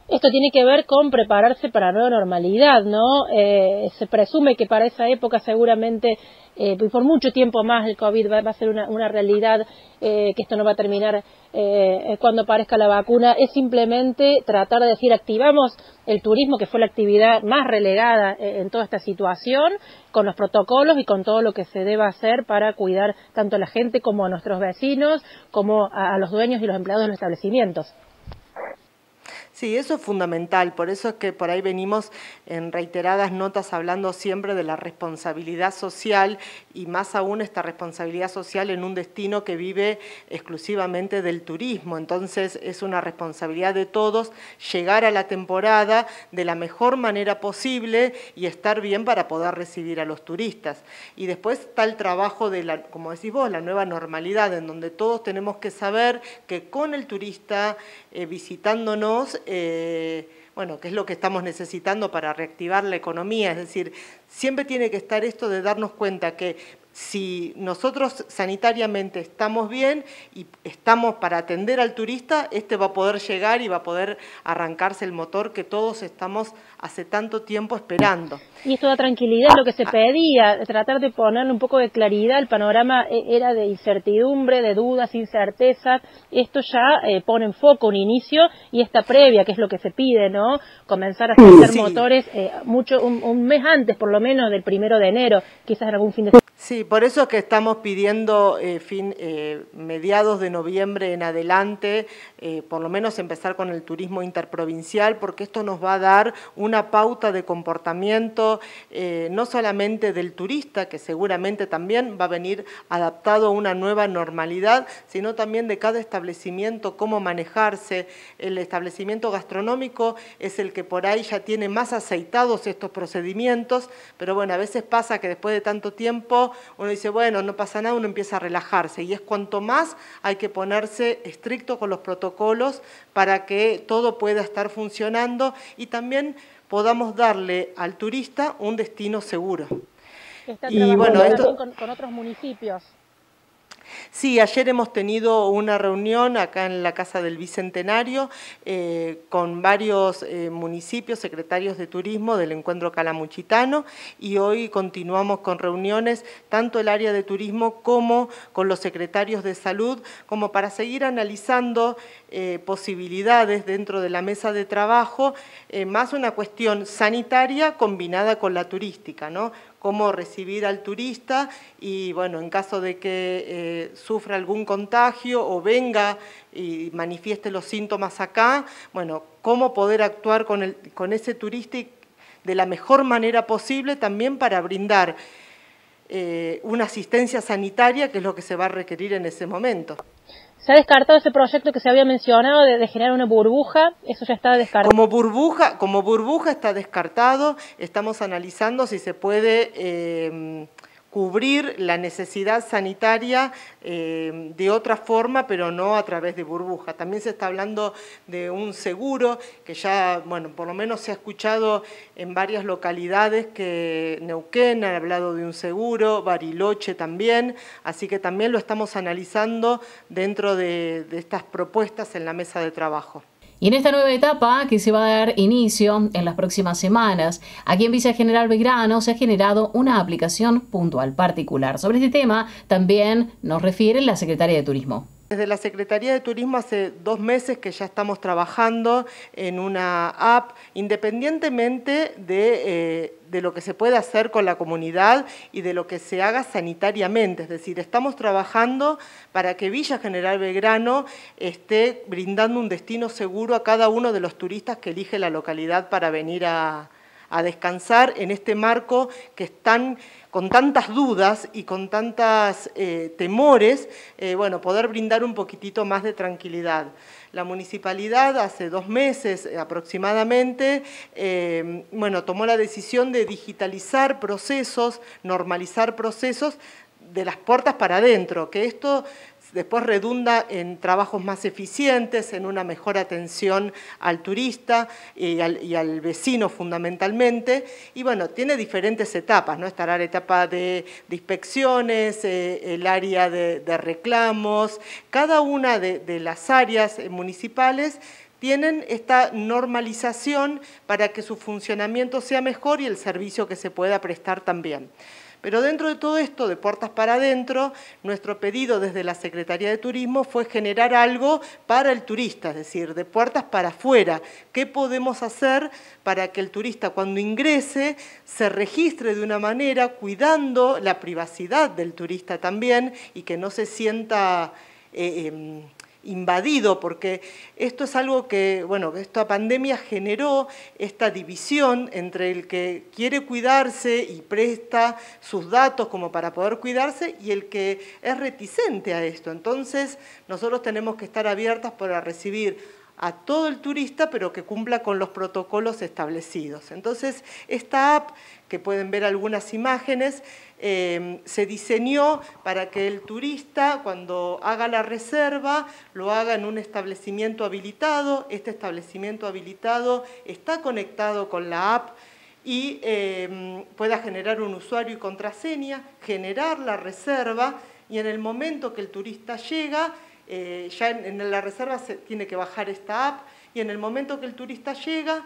S3: Esto tiene que ver con prepararse para la nueva normalidad, ¿no? Eh, se presume que para esa época seguramente, eh, por mucho tiempo más, el COVID va, va a ser una, una realidad, eh, que esto no va a terminar eh, cuando aparezca la vacuna. Es simplemente tratar de decir, activamos el turismo, que fue la actividad más relegada eh, en toda esta situación, con los protocolos y con todo lo que se deba hacer para cuidar tanto a la gente como a nuestros vecinos, como a, a los dueños y los empleados de los establecimientos.
S8: Sí, eso es fundamental, por eso es que por ahí venimos en reiteradas notas hablando siempre de la responsabilidad social y más aún esta responsabilidad social en un destino que vive exclusivamente del turismo. Entonces es una responsabilidad de todos llegar a la temporada de la mejor manera posible y estar bien para poder recibir a los turistas. Y después está el trabajo de, la, como decís vos, la nueva normalidad, en donde todos tenemos que saber que con el turista eh, visitándonos, Eh, bueno, que es lo que estamos necesitando para reactivar la economía, es decir, siempre tiene que estar esto de darnos cuenta que si nosotros sanitariamente estamos bien y estamos para atender al turista, este va a poder llegar y va a poder arrancarse el motor que todos estamos hace tanto tiempo esperando.
S3: Y esto da tranquilidad, lo que se pedía, tratar de ponerle un poco de claridad. El panorama era de incertidumbre, de dudas, incertezas. Esto ya eh, pone en foco un inicio y esta previa, que es lo que se pide, ¿no? Comenzar a hacer sí. motores eh, mucho un, un mes antes, por lo menos, del primero de enero, quizás en algún fin de semana.
S8: Sí, por eso es que estamos pidiendo eh, fin, eh, mediados de noviembre en adelante, eh, por lo menos empezar con el turismo interprovincial, porque esto nos va a dar una pauta de comportamiento, eh, no solamente del turista, que seguramente también va a venir adaptado a una nueva normalidad, sino también de cada establecimiento, cómo manejarse. El establecimiento gastronómico es el que por ahí ya tiene más aceitados estos procedimientos, pero bueno, a veces pasa que después de tanto tiempo uno dice, bueno, no pasa nada, uno empieza a relajarse y es cuanto más hay que ponerse estricto con los protocolos para que todo pueda estar funcionando y también podamos darle al turista un destino seguro.
S3: Está y bueno, esto con, con otros municipios.
S8: Sí, ayer hemos tenido una reunión acá en la Casa del Bicentenario eh, con varios eh, municipios, secretarios de turismo del Encuentro Calamuchitano y hoy continuamos con reuniones tanto el área de turismo como con los secretarios de salud, como para seguir analizando eh, posibilidades dentro de la mesa de trabajo, eh, más una cuestión sanitaria combinada con la turística, ¿no? Cómo recibir al turista y, bueno, en caso de que eh, sufra algún contagio o venga y manifieste los síntomas acá, bueno, cómo poder actuar con, el, con ese turista de la mejor manera posible también para brindar eh, una asistencia sanitaria, que es lo que se va a requerir en ese momento.
S3: ¿Se ha descartado ese proyecto que se había mencionado de, de generar una burbuja? Eso ya está descartado.
S8: Como burbuja, como burbuja está descartado. Estamos analizando si se puede eh, cubrir la necesidad sanitaria eh, de otra forma, pero no a través de burbuja. También se está hablando de un seguro que ya, bueno, por lo menos se ha escuchado en varias localidades que Neuquén ha hablado de un seguro, Bariloche también, así que también lo estamos analizando dentro de, de estas propuestas en la mesa de trabajo.
S1: Y en esta nueva etapa que se va a dar inicio en las próximas semanas, aquí en Villa General Belgrano se ha generado una aplicación puntual particular. Sobre este tema también nos refiere la Secretaria de Turismo.
S8: Desde la Secretaría de Turismo hace dos meses que ya estamos trabajando en una app, independientemente de, eh, de lo que se puede hacer con la comunidad y de lo que se haga sanitariamente. Es decir, estamos trabajando para que Villa General Belgrano esté brindando un destino seguro a cada uno de los turistas que elige la localidad para venir a, a descansar en este marco que están con tantas dudas y con tantos eh, temores, eh, bueno, poder brindar un poquitito más de tranquilidad. La municipalidad hace dos meses aproximadamente, eh, bueno, tomó la decisión de digitalizar procesos, normalizar procesos de las puertas para adentro, que esto después redunda en trabajos más eficientes, en una mejor atención al turista y al, y al vecino fundamentalmente. Y bueno, tiene diferentes etapas, ¿no? Estará la etapa de, de inspecciones, eh, el área de, de reclamos. Cada una de, de las áreas municipales tienen esta normalización para que su funcionamiento sea mejor y el servicio que se pueda prestar también. Pero dentro de todo esto, de puertas para adentro, nuestro pedido desde la Secretaría de Turismo fue generar algo para el turista, es decir, de puertas para afuera. ¿Qué podemos hacer para que el turista cuando ingrese se registre de una manera cuidando la privacidad del turista también y que no se sienta eh, eh, invadido, porque esto es algo que, bueno, esta pandemia generó esta división entre el que quiere cuidarse y presta sus datos como para poder cuidarse y el que es reticente a esto. Entonces, nosotros tenemos que estar abiertas para recibir a todo el turista, pero que cumpla con los protocolos establecidos. Entonces, esta app, que pueden ver algunas imágenes, eh, se diseñó para que el turista, cuando haga la reserva, lo haga en un establecimiento habilitado. Este establecimiento habilitado está conectado con la app y eh, pueda generar un usuario y contraseña, generar la reserva, y en el momento que el turista llega, Eh, ya en, en la reserva se tiene que bajar esta app y en el momento que el turista llega,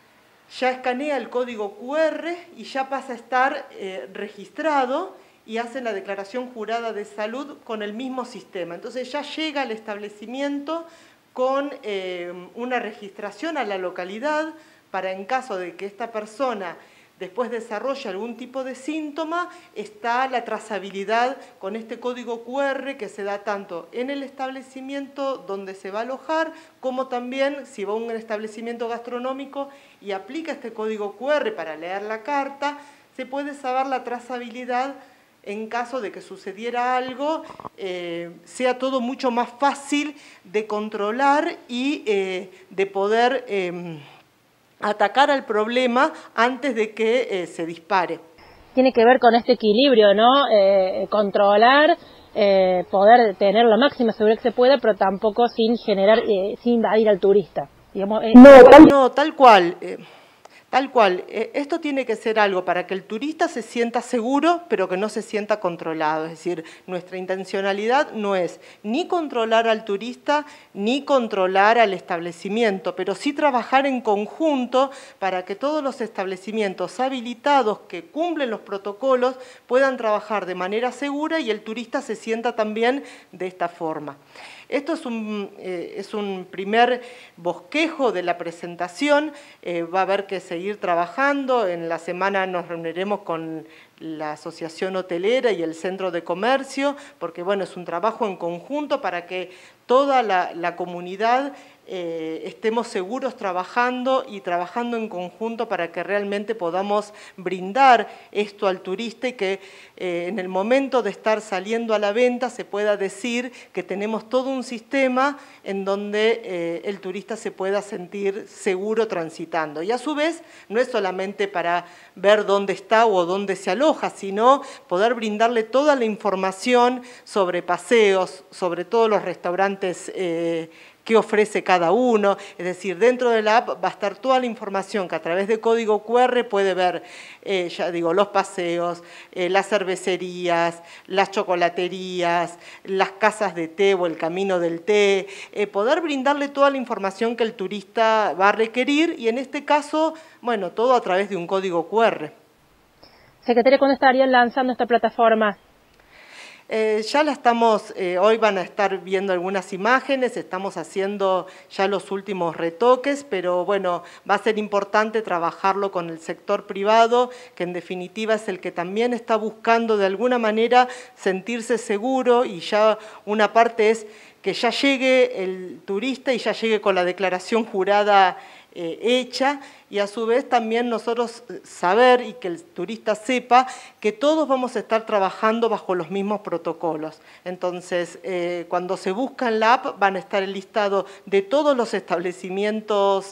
S8: ya escanea el código cu erre y ya pasa a estar eh, registrado y hace la declaración jurada de salud con el mismo sistema. Entonces ya llega al establecimiento con eh, una registración a la localidad para, en caso de que esta persona después desarrolla algún tipo de síntoma, está la trazabilidad con este código cu erre que se da tanto en el establecimiento donde se va a alojar, como también si va a un establecimiento gastronómico y aplica este código cu erre para leer la carta, se puede saber la trazabilidad en caso de que sucediera algo, eh, sea todo mucho más fácil de controlar y eh, de poder Eh, atacar al problema antes de que eh, se dispare.
S3: Tiene que ver con este equilibrio, ¿no? Eh, controlar, eh, poder tener la máxima seguridad que se pueda, pero tampoco sin generar, eh, sin invadir al turista. Digamos, eh,
S8: no, tal, no, tal cual. Eh, Tal cual, esto tiene que ser algo para que el turista se sienta seguro, pero que no se sienta controlado. Es decir, nuestra intencionalidad no es ni controlar al turista, ni controlar al establecimiento, pero sí trabajar en conjunto para que todos los establecimientos habilitados que cumplen los protocolos puedan trabajar de manera segura y el turista se sienta también de esta forma. Esto es un, eh, es un primer bosquejo de la presentación, eh, va a haber que seguir trabajando, en la semana nos reuniremos con la Asociación Hotelera y el Centro de Comercio, porque bueno, es un trabajo en conjunto para que toda la, la comunidad eh, estemos seguros trabajando y trabajando en conjunto para que realmente podamos brindar esto al turista y que eh, en el momento de estar saliendo a la venta se pueda decir que tenemos todo un sistema en donde eh, el turista se pueda sentir seguro transitando. Y a su vez, no es solamente para ver dónde está o dónde se aloja, sino poder brindarle toda la información sobre paseos, sobre todos los restaurantes eh, que ofrece cada uno, es decir, dentro de la app va a estar toda la información que a través de código cu erre puede ver, eh, ya digo, los paseos, eh, las cervecerías, las chocolaterías, las casas de té o el camino del té, eh, poder brindarle toda la información que el turista va a requerir y en este caso, bueno, todo a través de un código cu erre.
S3: Secretaria, ¿cuándo estarían lanzando esta plataforma?
S8: Eh, ya la estamos, eh, hoy van a estar viendo algunas imágenes, estamos haciendo ya los últimos retoques, pero bueno, va a ser importante trabajarlo con el sector privado, que en definitiva es el que también está buscando de alguna manera sentirse seguro y ya una parte es que ya llegue el turista y ya llegue con la declaración jurada eh, hecha y a su vez también nosotros saber y que el turista sepa que todos vamos a estar trabajando bajo los mismos protocolos. Entonces, eh, cuando se busca en la app van a estar el listado de todos los establecimientos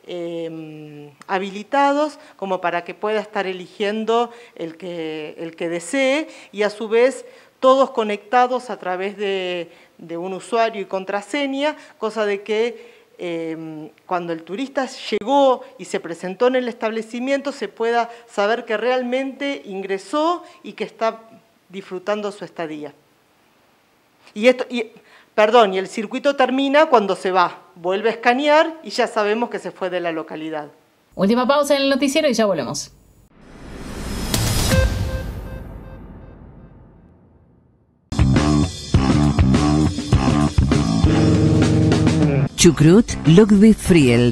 S8: eh, habilitados como para que pueda estar eligiendo el que, el que desee y a su vez todos conectados a través de, de un usuario y contraseña, cosa de que Eh, cuando el turista llegó y se presentó en el establecimiento se pueda saber que realmente ingresó y que está disfrutando su estadía. Y esto, y perdón, y el circuito termina cuando se va, vuelve a escanear y ya sabemos que se fue de la localidad.
S1: Última pausa en el noticiero y ya volvemos.
S6: Chucrut Ludwig Friel.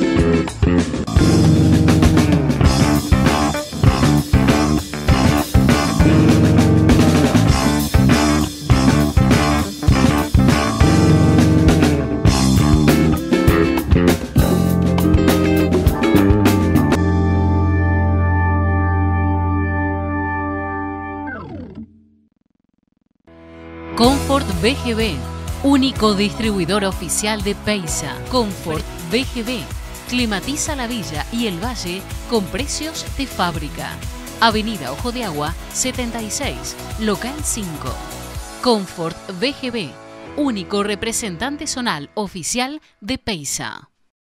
S9: Confort B G B, único distribuidor oficial de Peisa. Confort B G B, climatiza la villa y el valle con precios de fábrica. Avenida Ojo de Agua, setenta y seis, local cinco. Confort B G B, único representante zonal oficial de Peisa.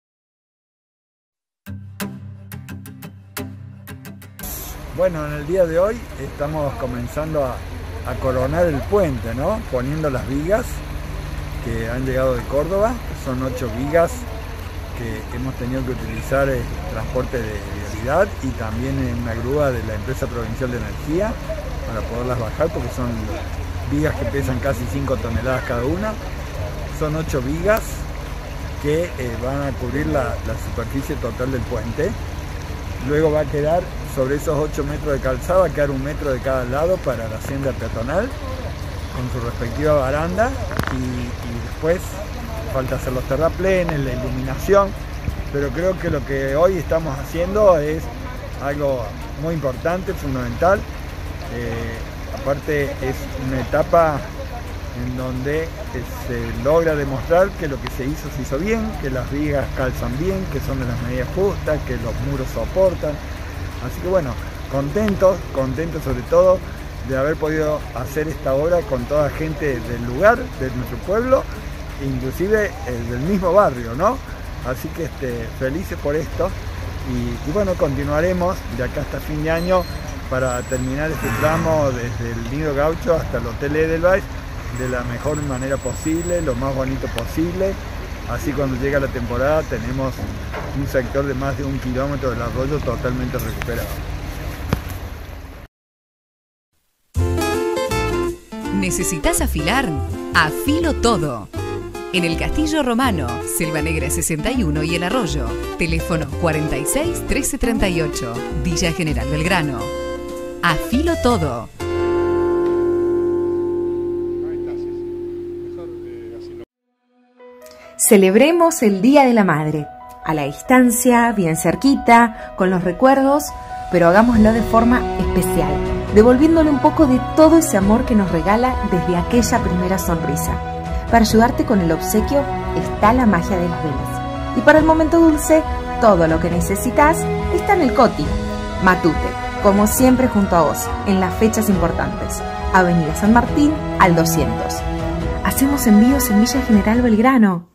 S10: Bueno, en el día de hoy estamos comenzando a, a coronar el puente, ¿no? Poniendo las vigas que han llegado de Córdoba. Son ocho vigas que hemos tenido que utilizar en transporte de vialidad y también en una grúa de la empresa provincial de energía para poderlas bajar, porque son vigas que pesan casi cinco toneladas cada una. Son ocho vigas que eh, van a cubrir la, la superficie total del puente. Luego va a quedar, sobre esos ocho metros de calzada, va a quedar un metro de cada lado para la senda peatonal con su respectiva baranda, y, y después falta hacer los terraplenes, la iluminación, pero creo que lo que hoy estamos haciendo es algo muy importante, fundamental. Eh, aparte es una etapa en donde se logra demostrar que lo que se hizo se hizo bien, que las vigas calzan bien, que son de las medidas justas, que los muros soportan. Así que bueno, contentos, contentos sobre todo de haber podido hacer esta obra con toda gente del lugar, de nuestro pueblo, inclusive eh, del mismo barrio, ¿no? Así que este, felices por esto y, y bueno, continuaremos de acá hasta fin de año para terminar este tramo desde el Nido Gaucho hasta el Hotel Edelweiss de la mejor manera posible, lo más bonito posible. Así cuando llega la temporada tenemos un sector de más de un kilómetro del arroyo totalmente recuperado.
S6: ¿Necesitas afilar? Afilo todo. En el Castillo Romano, Selva Negra sesenta y uno y El Arroyo. Teléfono cuarenta y seis, trece treinta y ocho. Villa General Belgrano. Afilo todo.
S11: Celebremos el Día de la Madre, a la distancia, bien cerquita, con los recuerdos, pero hagámoslo de forma especial, devolviéndole un poco de todo ese amor que nos regala desde aquella primera sonrisa. Para ayudarte con el obsequio está la magia de las velas. Y para el momento dulce, todo lo que necesitas está en el Coti. Matute, como siempre junto a vos, en las fechas importantes. Avenida San Martín al doscientos. Hacemos envíos en Villa General Belgrano.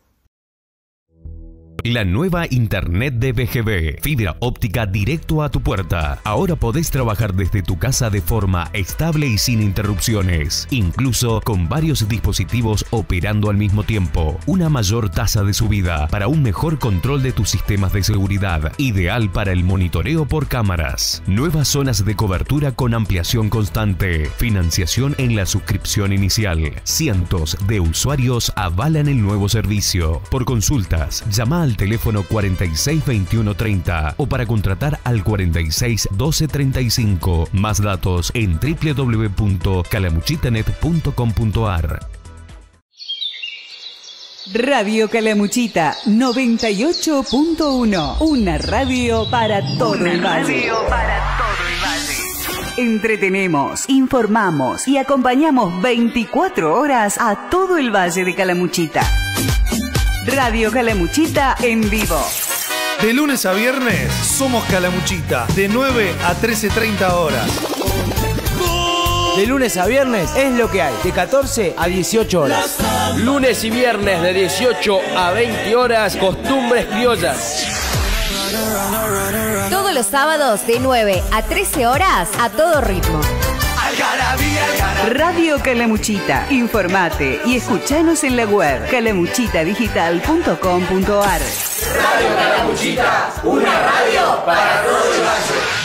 S12: La nueva internet de B G B, fibra óptica directo a tu puerta. Ahora podés trabajar desde tu casa de forma estable y sin interrupciones, incluso con varios dispositivos operando al mismo tiempo. Una mayor tasa de subida para un mejor control de tus sistemas de seguridad, ideal para el monitoreo por cámaras. Nuevas zonas de cobertura con ampliación constante. Financiación en la suscripción inicial. Cientos de usuarios avalan el nuevo servicio. Por consultas, llama al teléfono cuarenta y seis veintiuno treinta o para contratar al cuarenta y seis doce treinta y cinco. Más datos en doble u doble u doble u punto calamuchitanet punto com punto a r.
S13: Radio Calamuchita noventa y ocho punto uno. Una radio para todo Una el valle. Radio para todo el valle. Entretenemos, informamos y acompañamos veinticuatro horas a todo el valle de Calamuchita. Radio Calamuchita en vivo.
S14: De lunes a viernes somos Calamuchita, de nueve a trece treinta horas.
S15: De lunes a viernes es lo que hay, de catorce a dieciocho horas.
S16: Lunes y viernes de dieciocho a veinte horas, costumbres criollas.
S17: Todos los sábados de nueve a trece horas a todo ritmo.
S13: Algarabía, algarabía. Radio Calamuchita. Informate y escuchanos en la web calamuchita digital punto com punto ar.
S17: Radio Calamuchita, una radio para todo el valle.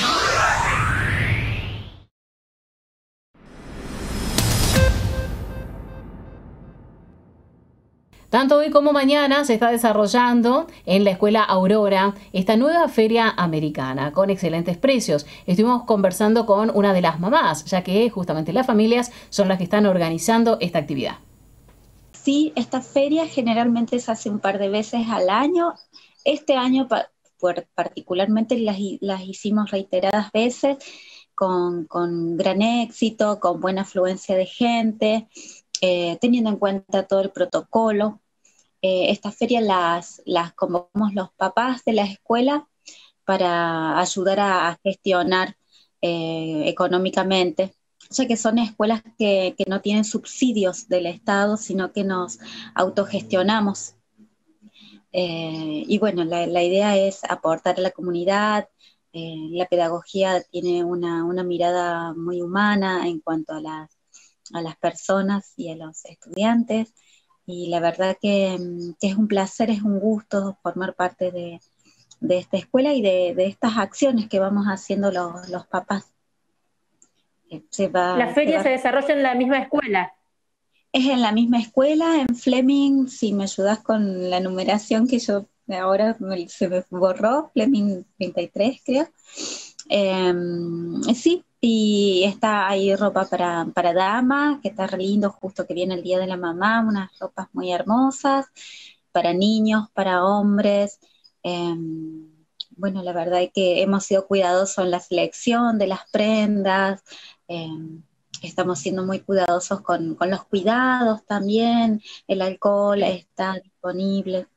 S1: Tanto hoy como mañana se está desarrollando en la Escuela Aurora esta nueva feria americana con excelentes precios. Estuvimos conversando con una de las mamás, ya que justamente las familias son las que están organizando esta actividad.
S18: Sí, esta feria generalmente se hace un par de veces al año. Este año particularmente las, las hicimos reiteradas veces con, con gran éxito, con buena afluencia de gente, eh, teniendo en cuenta todo el protocolo. Eh, esta feria las, las convocamos los papás de la escuela para ayudar a, a gestionar eh, económicamente, ya que son escuelas que, que no tienen subsidios del Estado, sino que nos autogestionamos. Eh, y bueno, la, la idea es aportar a la comunidad. Eh, la pedagogía tiene una, una mirada muy humana en cuanto a las, a las personas y a los estudiantes. Y la verdad que, que es un placer, es un gusto formar parte de, de esta escuela y de, de estas acciones que vamos haciendo los, los papás. Se va,
S3: ¿La feria se,
S18: va...
S3: se desarrolla en la misma escuela?
S18: Es en la misma escuela, en Fleming, si me ayudas con la numeración que yo ahora me, se me borró, Fleming treinta y tres creo. Eh, sí, y está ahí ropa para, para dama, que está re lindo, justo que viene el Día de la Mamá, unas ropas muy hermosas, para niños, para hombres. Eh, bueno, la verdad es que hemos sido cuidadosos en la selección de las prendas, eh, estamos siendo muy cuidadosos con, con los cuidados también, el alcohol está disponible.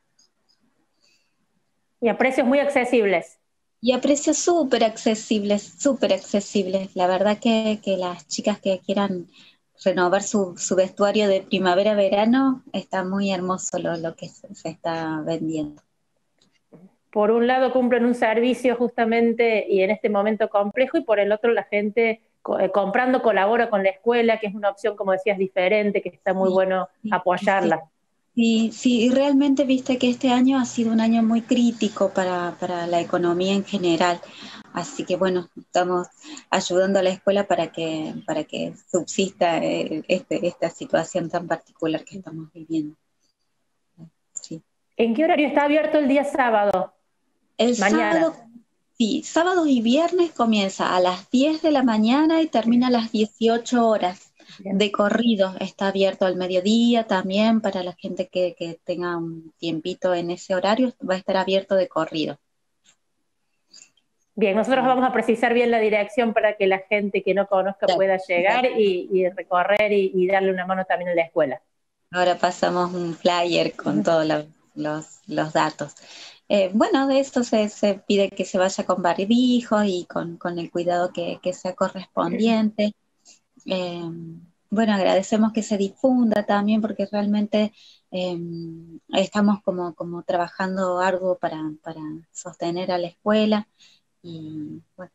S3: Y a precios muy accesibles.
S18: Y a precios súper accesibles, súper accesibles. La verdad que, que las chicas que quieran renovar su, su vestuario de primavera-verano, está muy hermoso lo, lo que se, se está vendiendo.
S3: Por un lado cumplen un servicio justamente y en este momento complejo, y por el otro la gente eh, comprando colabora con la escuela, que es una opción, como decías, diferente, que está muy sí, bueno sí, apoyarla.
S18: Sí. Sí, sí, y realmente viste que este año ha sido un año muy crítico para, para la economía en general, así que bueno, estamos ayudando a la escuela para que, para que subsista este, esta situación tan particular que estamos viviendo. Sí.
S3: ¿En qué horario está abierto el día sábado?
S18: El
S3: Mañana.
S18: sábado, sí, sábados y viernes comienza a las diez de la mañana y termina a las dieciocho horas. De corrido, está abierto al mediodía también para la gente que, que tenga un tiempito en ese horario, va a estar abierto de corrido.
S3: Bien, nosotros vamos a precisar bien la dirección para que la gente que no conozca pueda llegar y, y recorrer y, y darle una mano también a la escuela.
S18: Ahora pasamos un flyer con todos los, los, los datos. Eh, bueno, de esto se, se pide que se vaya con barbijo y con, con el cuidado que, que sea correspondiente. Eh, bueno, agradecemos que se difunda también porque realmente eh, estamos como, como trabajando arduo para, para sostener a la escuela y bueno.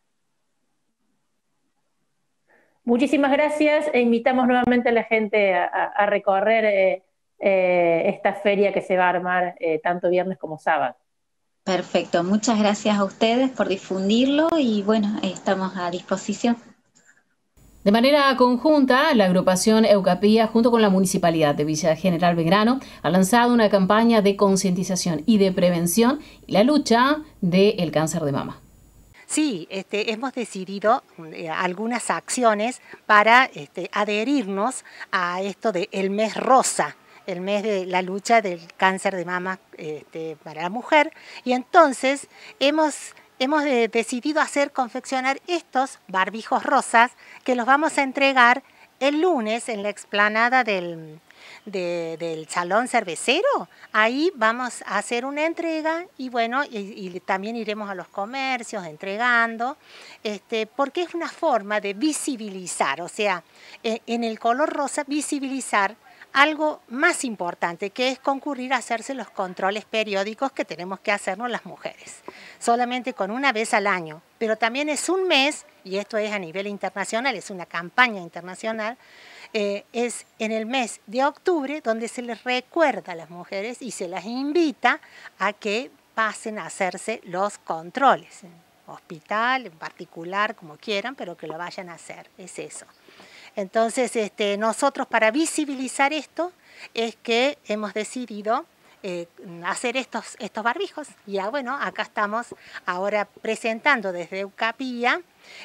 S3: Muchísimas gracias e invitamos nuevamente a la gente a, a recorrer eh, eh, esta feria que se va a armar eh, tanto viernes como sábado.
S18: Perfecto, muchas gracias a ustedes por difundirlo y bueno, estamos a disposición.
S1: De manera conjunta, la agrupación Eucapía, junto con la Municipalidad de Villa General Belgrano, ha lanzado una campaña de concientización y de prevención y la lucha del cáncer de mama.
S19: Sí, este, hemos decidido eh, algunas acciones para este, adherirnos a esto del mes rosa, el mes de la lucha del cáncer de mama este, para la mujer, y entonces hemos... Hemos de, decidido hacer confeccionar estos barbijos rosas que los vamos a entregar el lunes en la explanada del, de, del Salón Cervecero. Ahí vamos a hacer una entrega y bueno, y, y también iremos a los comercios entregando, este, porque es una forma de visibilizar, o sea, en, en el color rosa visibilizar algo más importante, que es concurrir a hacerse los controles periódicos que tenemos que hacernos las mujeres, solamente con una vez al año, pero también es un mes, y esto es a nivel internacional, es una campaña internacional, eh, es en el mes de octubre donde se les recuerda a las mujeres y se las invita a que pasen a hacerse los controles, en hospital, en particular, como quieran, pero que lo vayan a hacer, es eso. Entonces, este, nosotros para visibilizar esto es que hemos decidido eh, hacer estos, estos barbijos. Y ya, bueno, acá estamos ahora presentando desde Eucapía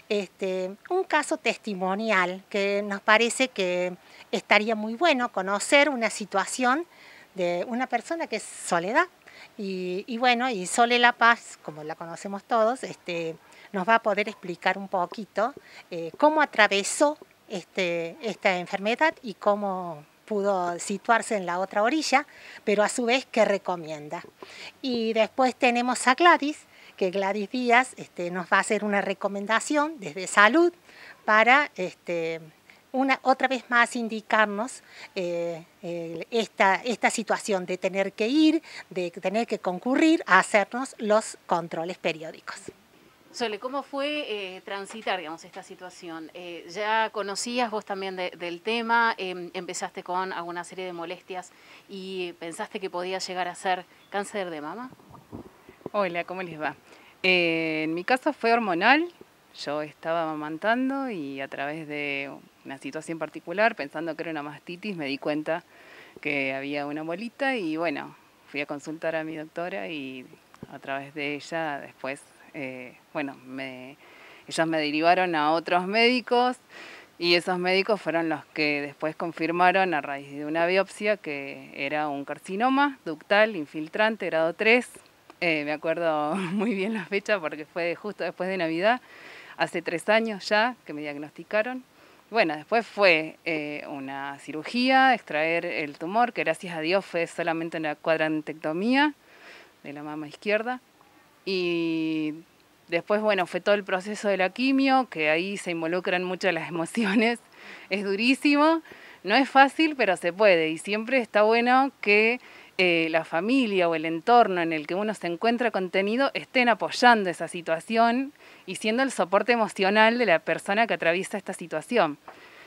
S19: este, un caso testimonial que nos parece que estaría muy bueno conocer una situación de una persona que es Soledad. Y, y bueno, y Sole La Paz, como la conocemos todos, este, nos va a poder explicar un poquito eh, cómo atravesó Este, esta enfermedad y cómo pudo situarse en la otra orilla, pero a su vez qué recomienda. Y después tenemos a Gladys, que Gladys Díaz este, nos va a hacer una recomendación desde salud para este, una, otra vez más indicarnos eh, eh, esta, esta situación de tener que ir, de tener que concurrir a hacernos los controles periódicos.
S1: Sole, ¿cómo fue eh, transitar, digamos, esta situación? Eh, ¿Ya conocías vos también de, del tema? Eh, ¿Empezaste con alguna serie de molestias y pensaste que podía llegar a ser cáncer de mama?
S20: Hola, ¿cómo les va? Eh, en mi caso fue hormonal. Yo estaba amamantando y a través de una situación particular, pensando que era una mastitis, me di cuenta que había una bolita y bueno, fui a consultar a mi doctora y a través de ella después... Eh, bueno, me, ellos me derivaron a otros médicos y esos médicos fueron los que después confirmaron a raíz de una biopsia que era un carcinoma ductal infiltrante grado tres. Eh, me acuerdo muy bien la fecha porque fue justo después de Navidad, hace tres años ya que me diagnosticaron. Bueno, después fue eh, una cirugía, extraer el tumor, que gracias a Dios fue solamente una cuadrantectomía de la mama izquierda. Y después, bueno, fue todo el proceso de la quimio, que ahí se involucran mucho las emociones. Es durísimo, no es fácil, pero se puede. Y siempre está bueno que eh, la familia o el entorno en el que uno se encuentra contenido estén apoyando esa situación y siendo el soporte emocional de la persona que atraviesa esta situación.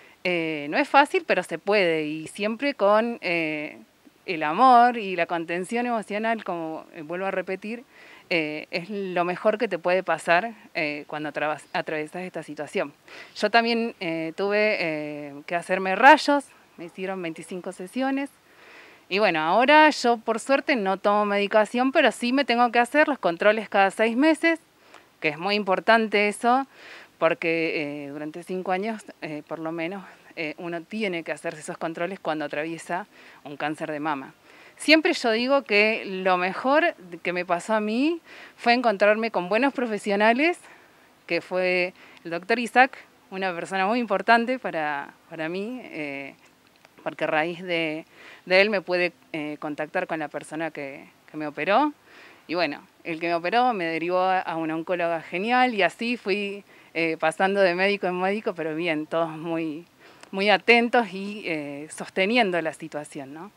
S20: Eh, no es fácil, pero se puede. Y siempre con eh, el amor y la contención emocional, como eh, vuelvo a repetir, Eh, es lo mejor que te puede pasar eh, cuando atravesas esta situación. Yo también eh, tuve eh, que hacerme rayos, me hicieron veinticinco sesiones y bueno, ahora yo por suerte no tomo medicación, pero sí me tengo que hacer los controles cada seis meses, que es muy importante eso, porque eh, durante cinco años eh, por lo menos eh, uno tiene que hacerse esos controles cuando atraviesa un cáncer de mama. Siempre yo digo que lo mejor que me pasó a mí fue encontrarme con buenos profesionales, que fue el doctor Isaac, una persona muy importante para, para mí, eh, porque a raíz de, de él me pude eh, contactar con la persona que, que me operó. Y bueno, el que me operó me derivó a una oncóloga genial y así fui eh, pasando de médico en médico, pero bien, todos muy, muy atentos y eh, sosteniendo la situación, ¿no?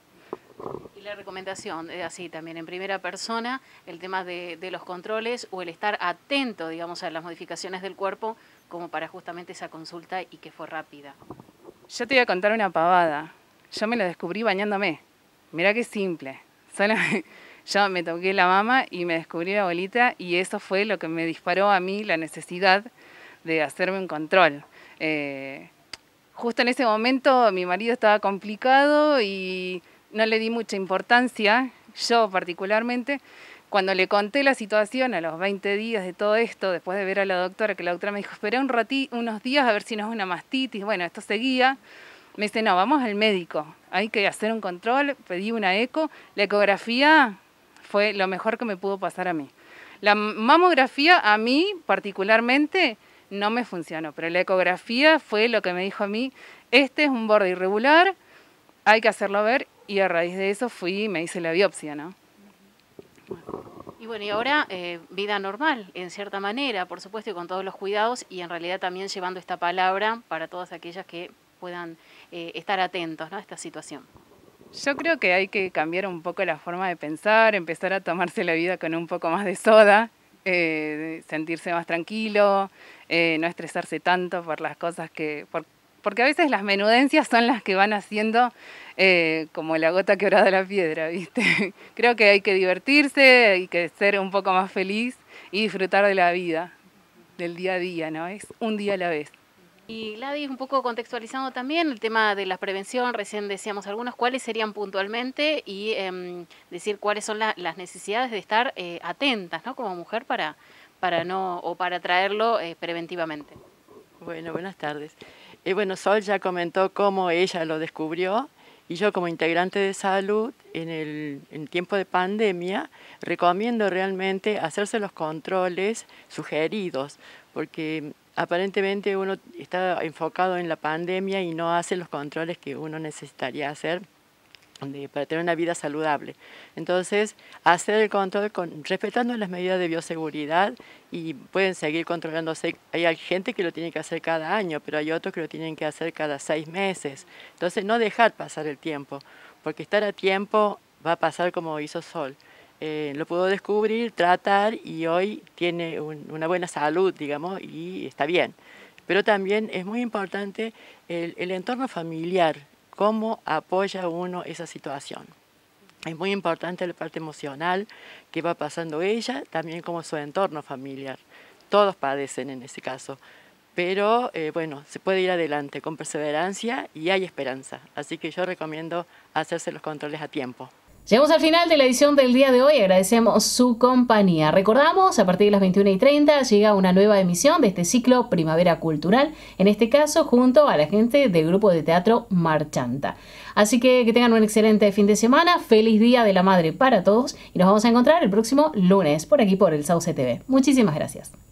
S1: Y la recomendación, eh, así también en primera persona, el tema de, de los controles o el estar atento, digamos, a las modificaciones del cuerpo como para justamente esa consulta y que fue rápida.
S20: Yo te voy a contar una pavada. Yo me lo descubrí bañándome. Mirá qué simple. Solo, yo me toqué la mama y me descubrí la bolita y eso fue lo que me disparó a mí la necesidad de hacerme un control. Eh, justo en ese momento mi marido estaba complicado y no le di mucha importancia, yo particularmente, cuando le conté la situación a los veinte días de todo esto, después de ver a la doctora, que la doctora me dijo, espera un ratito, unos días a ver si no es una mastitis, bueno, esto seguía, me dice, no, vamos al médico, hay que hacer un control, pedí una eco, la ecografía fue lo mejor que me pudo pasar a mí. La mamografía a mí particularmente no me funcionó, pero la ecografía fue lo que me dijo a mí, este es un borde irregular, hay que hacerlo ver. Y a raíz de eso fui y me hice la biopsia, ¿no?
S1: Y bueno, y ahora eh, vida normal, en cierta manera, por supuesto, y con todos los cuidados, y en realidad también llevando esta palabra para todas aquellas que puedan eh, estar atentos, ¿no?, a esta situación.
S20: Yo creo que hay que cambiar un poco la forma de pensar, empezar a tomarse la vida con un poco más de soda, eh, sentirse más tranquilo, eh, no estresarse tanto por las cosas que... Por, porque a veces las menudencias son las que van haciendo eh, como la gota quebrada de la piedra, ¿viste? Creo que hay que divertirse, hay que ser un poco más feliz y disfrutar de la vida, del día a día, ¿no? Es un día a la vez.
S1: Y Gladys, un poco contextualizando también el tema de la prevención, recién decíamos algunos, ¿cuáles serían puntualmente? Y eh, decir cuáles son la, las necesidades de estar eh, atentas, ¿no? Como mujer para, para no, o para traerlo eh, preventivamente.
S21: Bueno, buenas tardes. Eh, bueno, Sol ya comentó cómo ella lo descubrió y yo como integrante de salud en el en tiempo de pandemia recomiendo realmente hacerse los controles sugeridos porque aparentemente uno está enfocado en la pandemia y no hace los controles que uno necesitaría hacer de, para tener una vida saludable. Entonces, hacer el control con, respetando las medidas de bioseguridad y pueden seguir controlándose. Hay gente que lo tiene que hacer cada año, pero hay otros que lo tienen que hacer cada seis meses. Entonces, no dejar pasar el tiempo, porque estar a tiempo va a pasar como hizo Sol. Eh, lo pudo descubrir, tratar y hoy tiene un, una buena salud, digamos, y está bien. Pero también es muy importante el, el entorno familiar, cómo apoya uno esa situación. Es muy importante la parte emocional que va pasando ella, también como su entorno familiar. Todos padecen en ese caso, pero eh, bueno, se puede ir adelante con perseverancia y hay esperanza. Así que yo recomiendo hacerse los controles a tiempo.
S1: Llegamos al final de la edición del día de hoy, agradecemos su compañía. Recordamos, a partir de las veintiuna y treinta llega una nueva emisión de este ciclo Primavera Cultural, en este caso junto a la gente del grupo de teatro Marchanta. Así que que tengan un excelente fin de semana, feliz Día de la Madre para todos y nos vamos a encontrar el próximo lunes por aquí por el Sauce T V. Muchísimas gracias.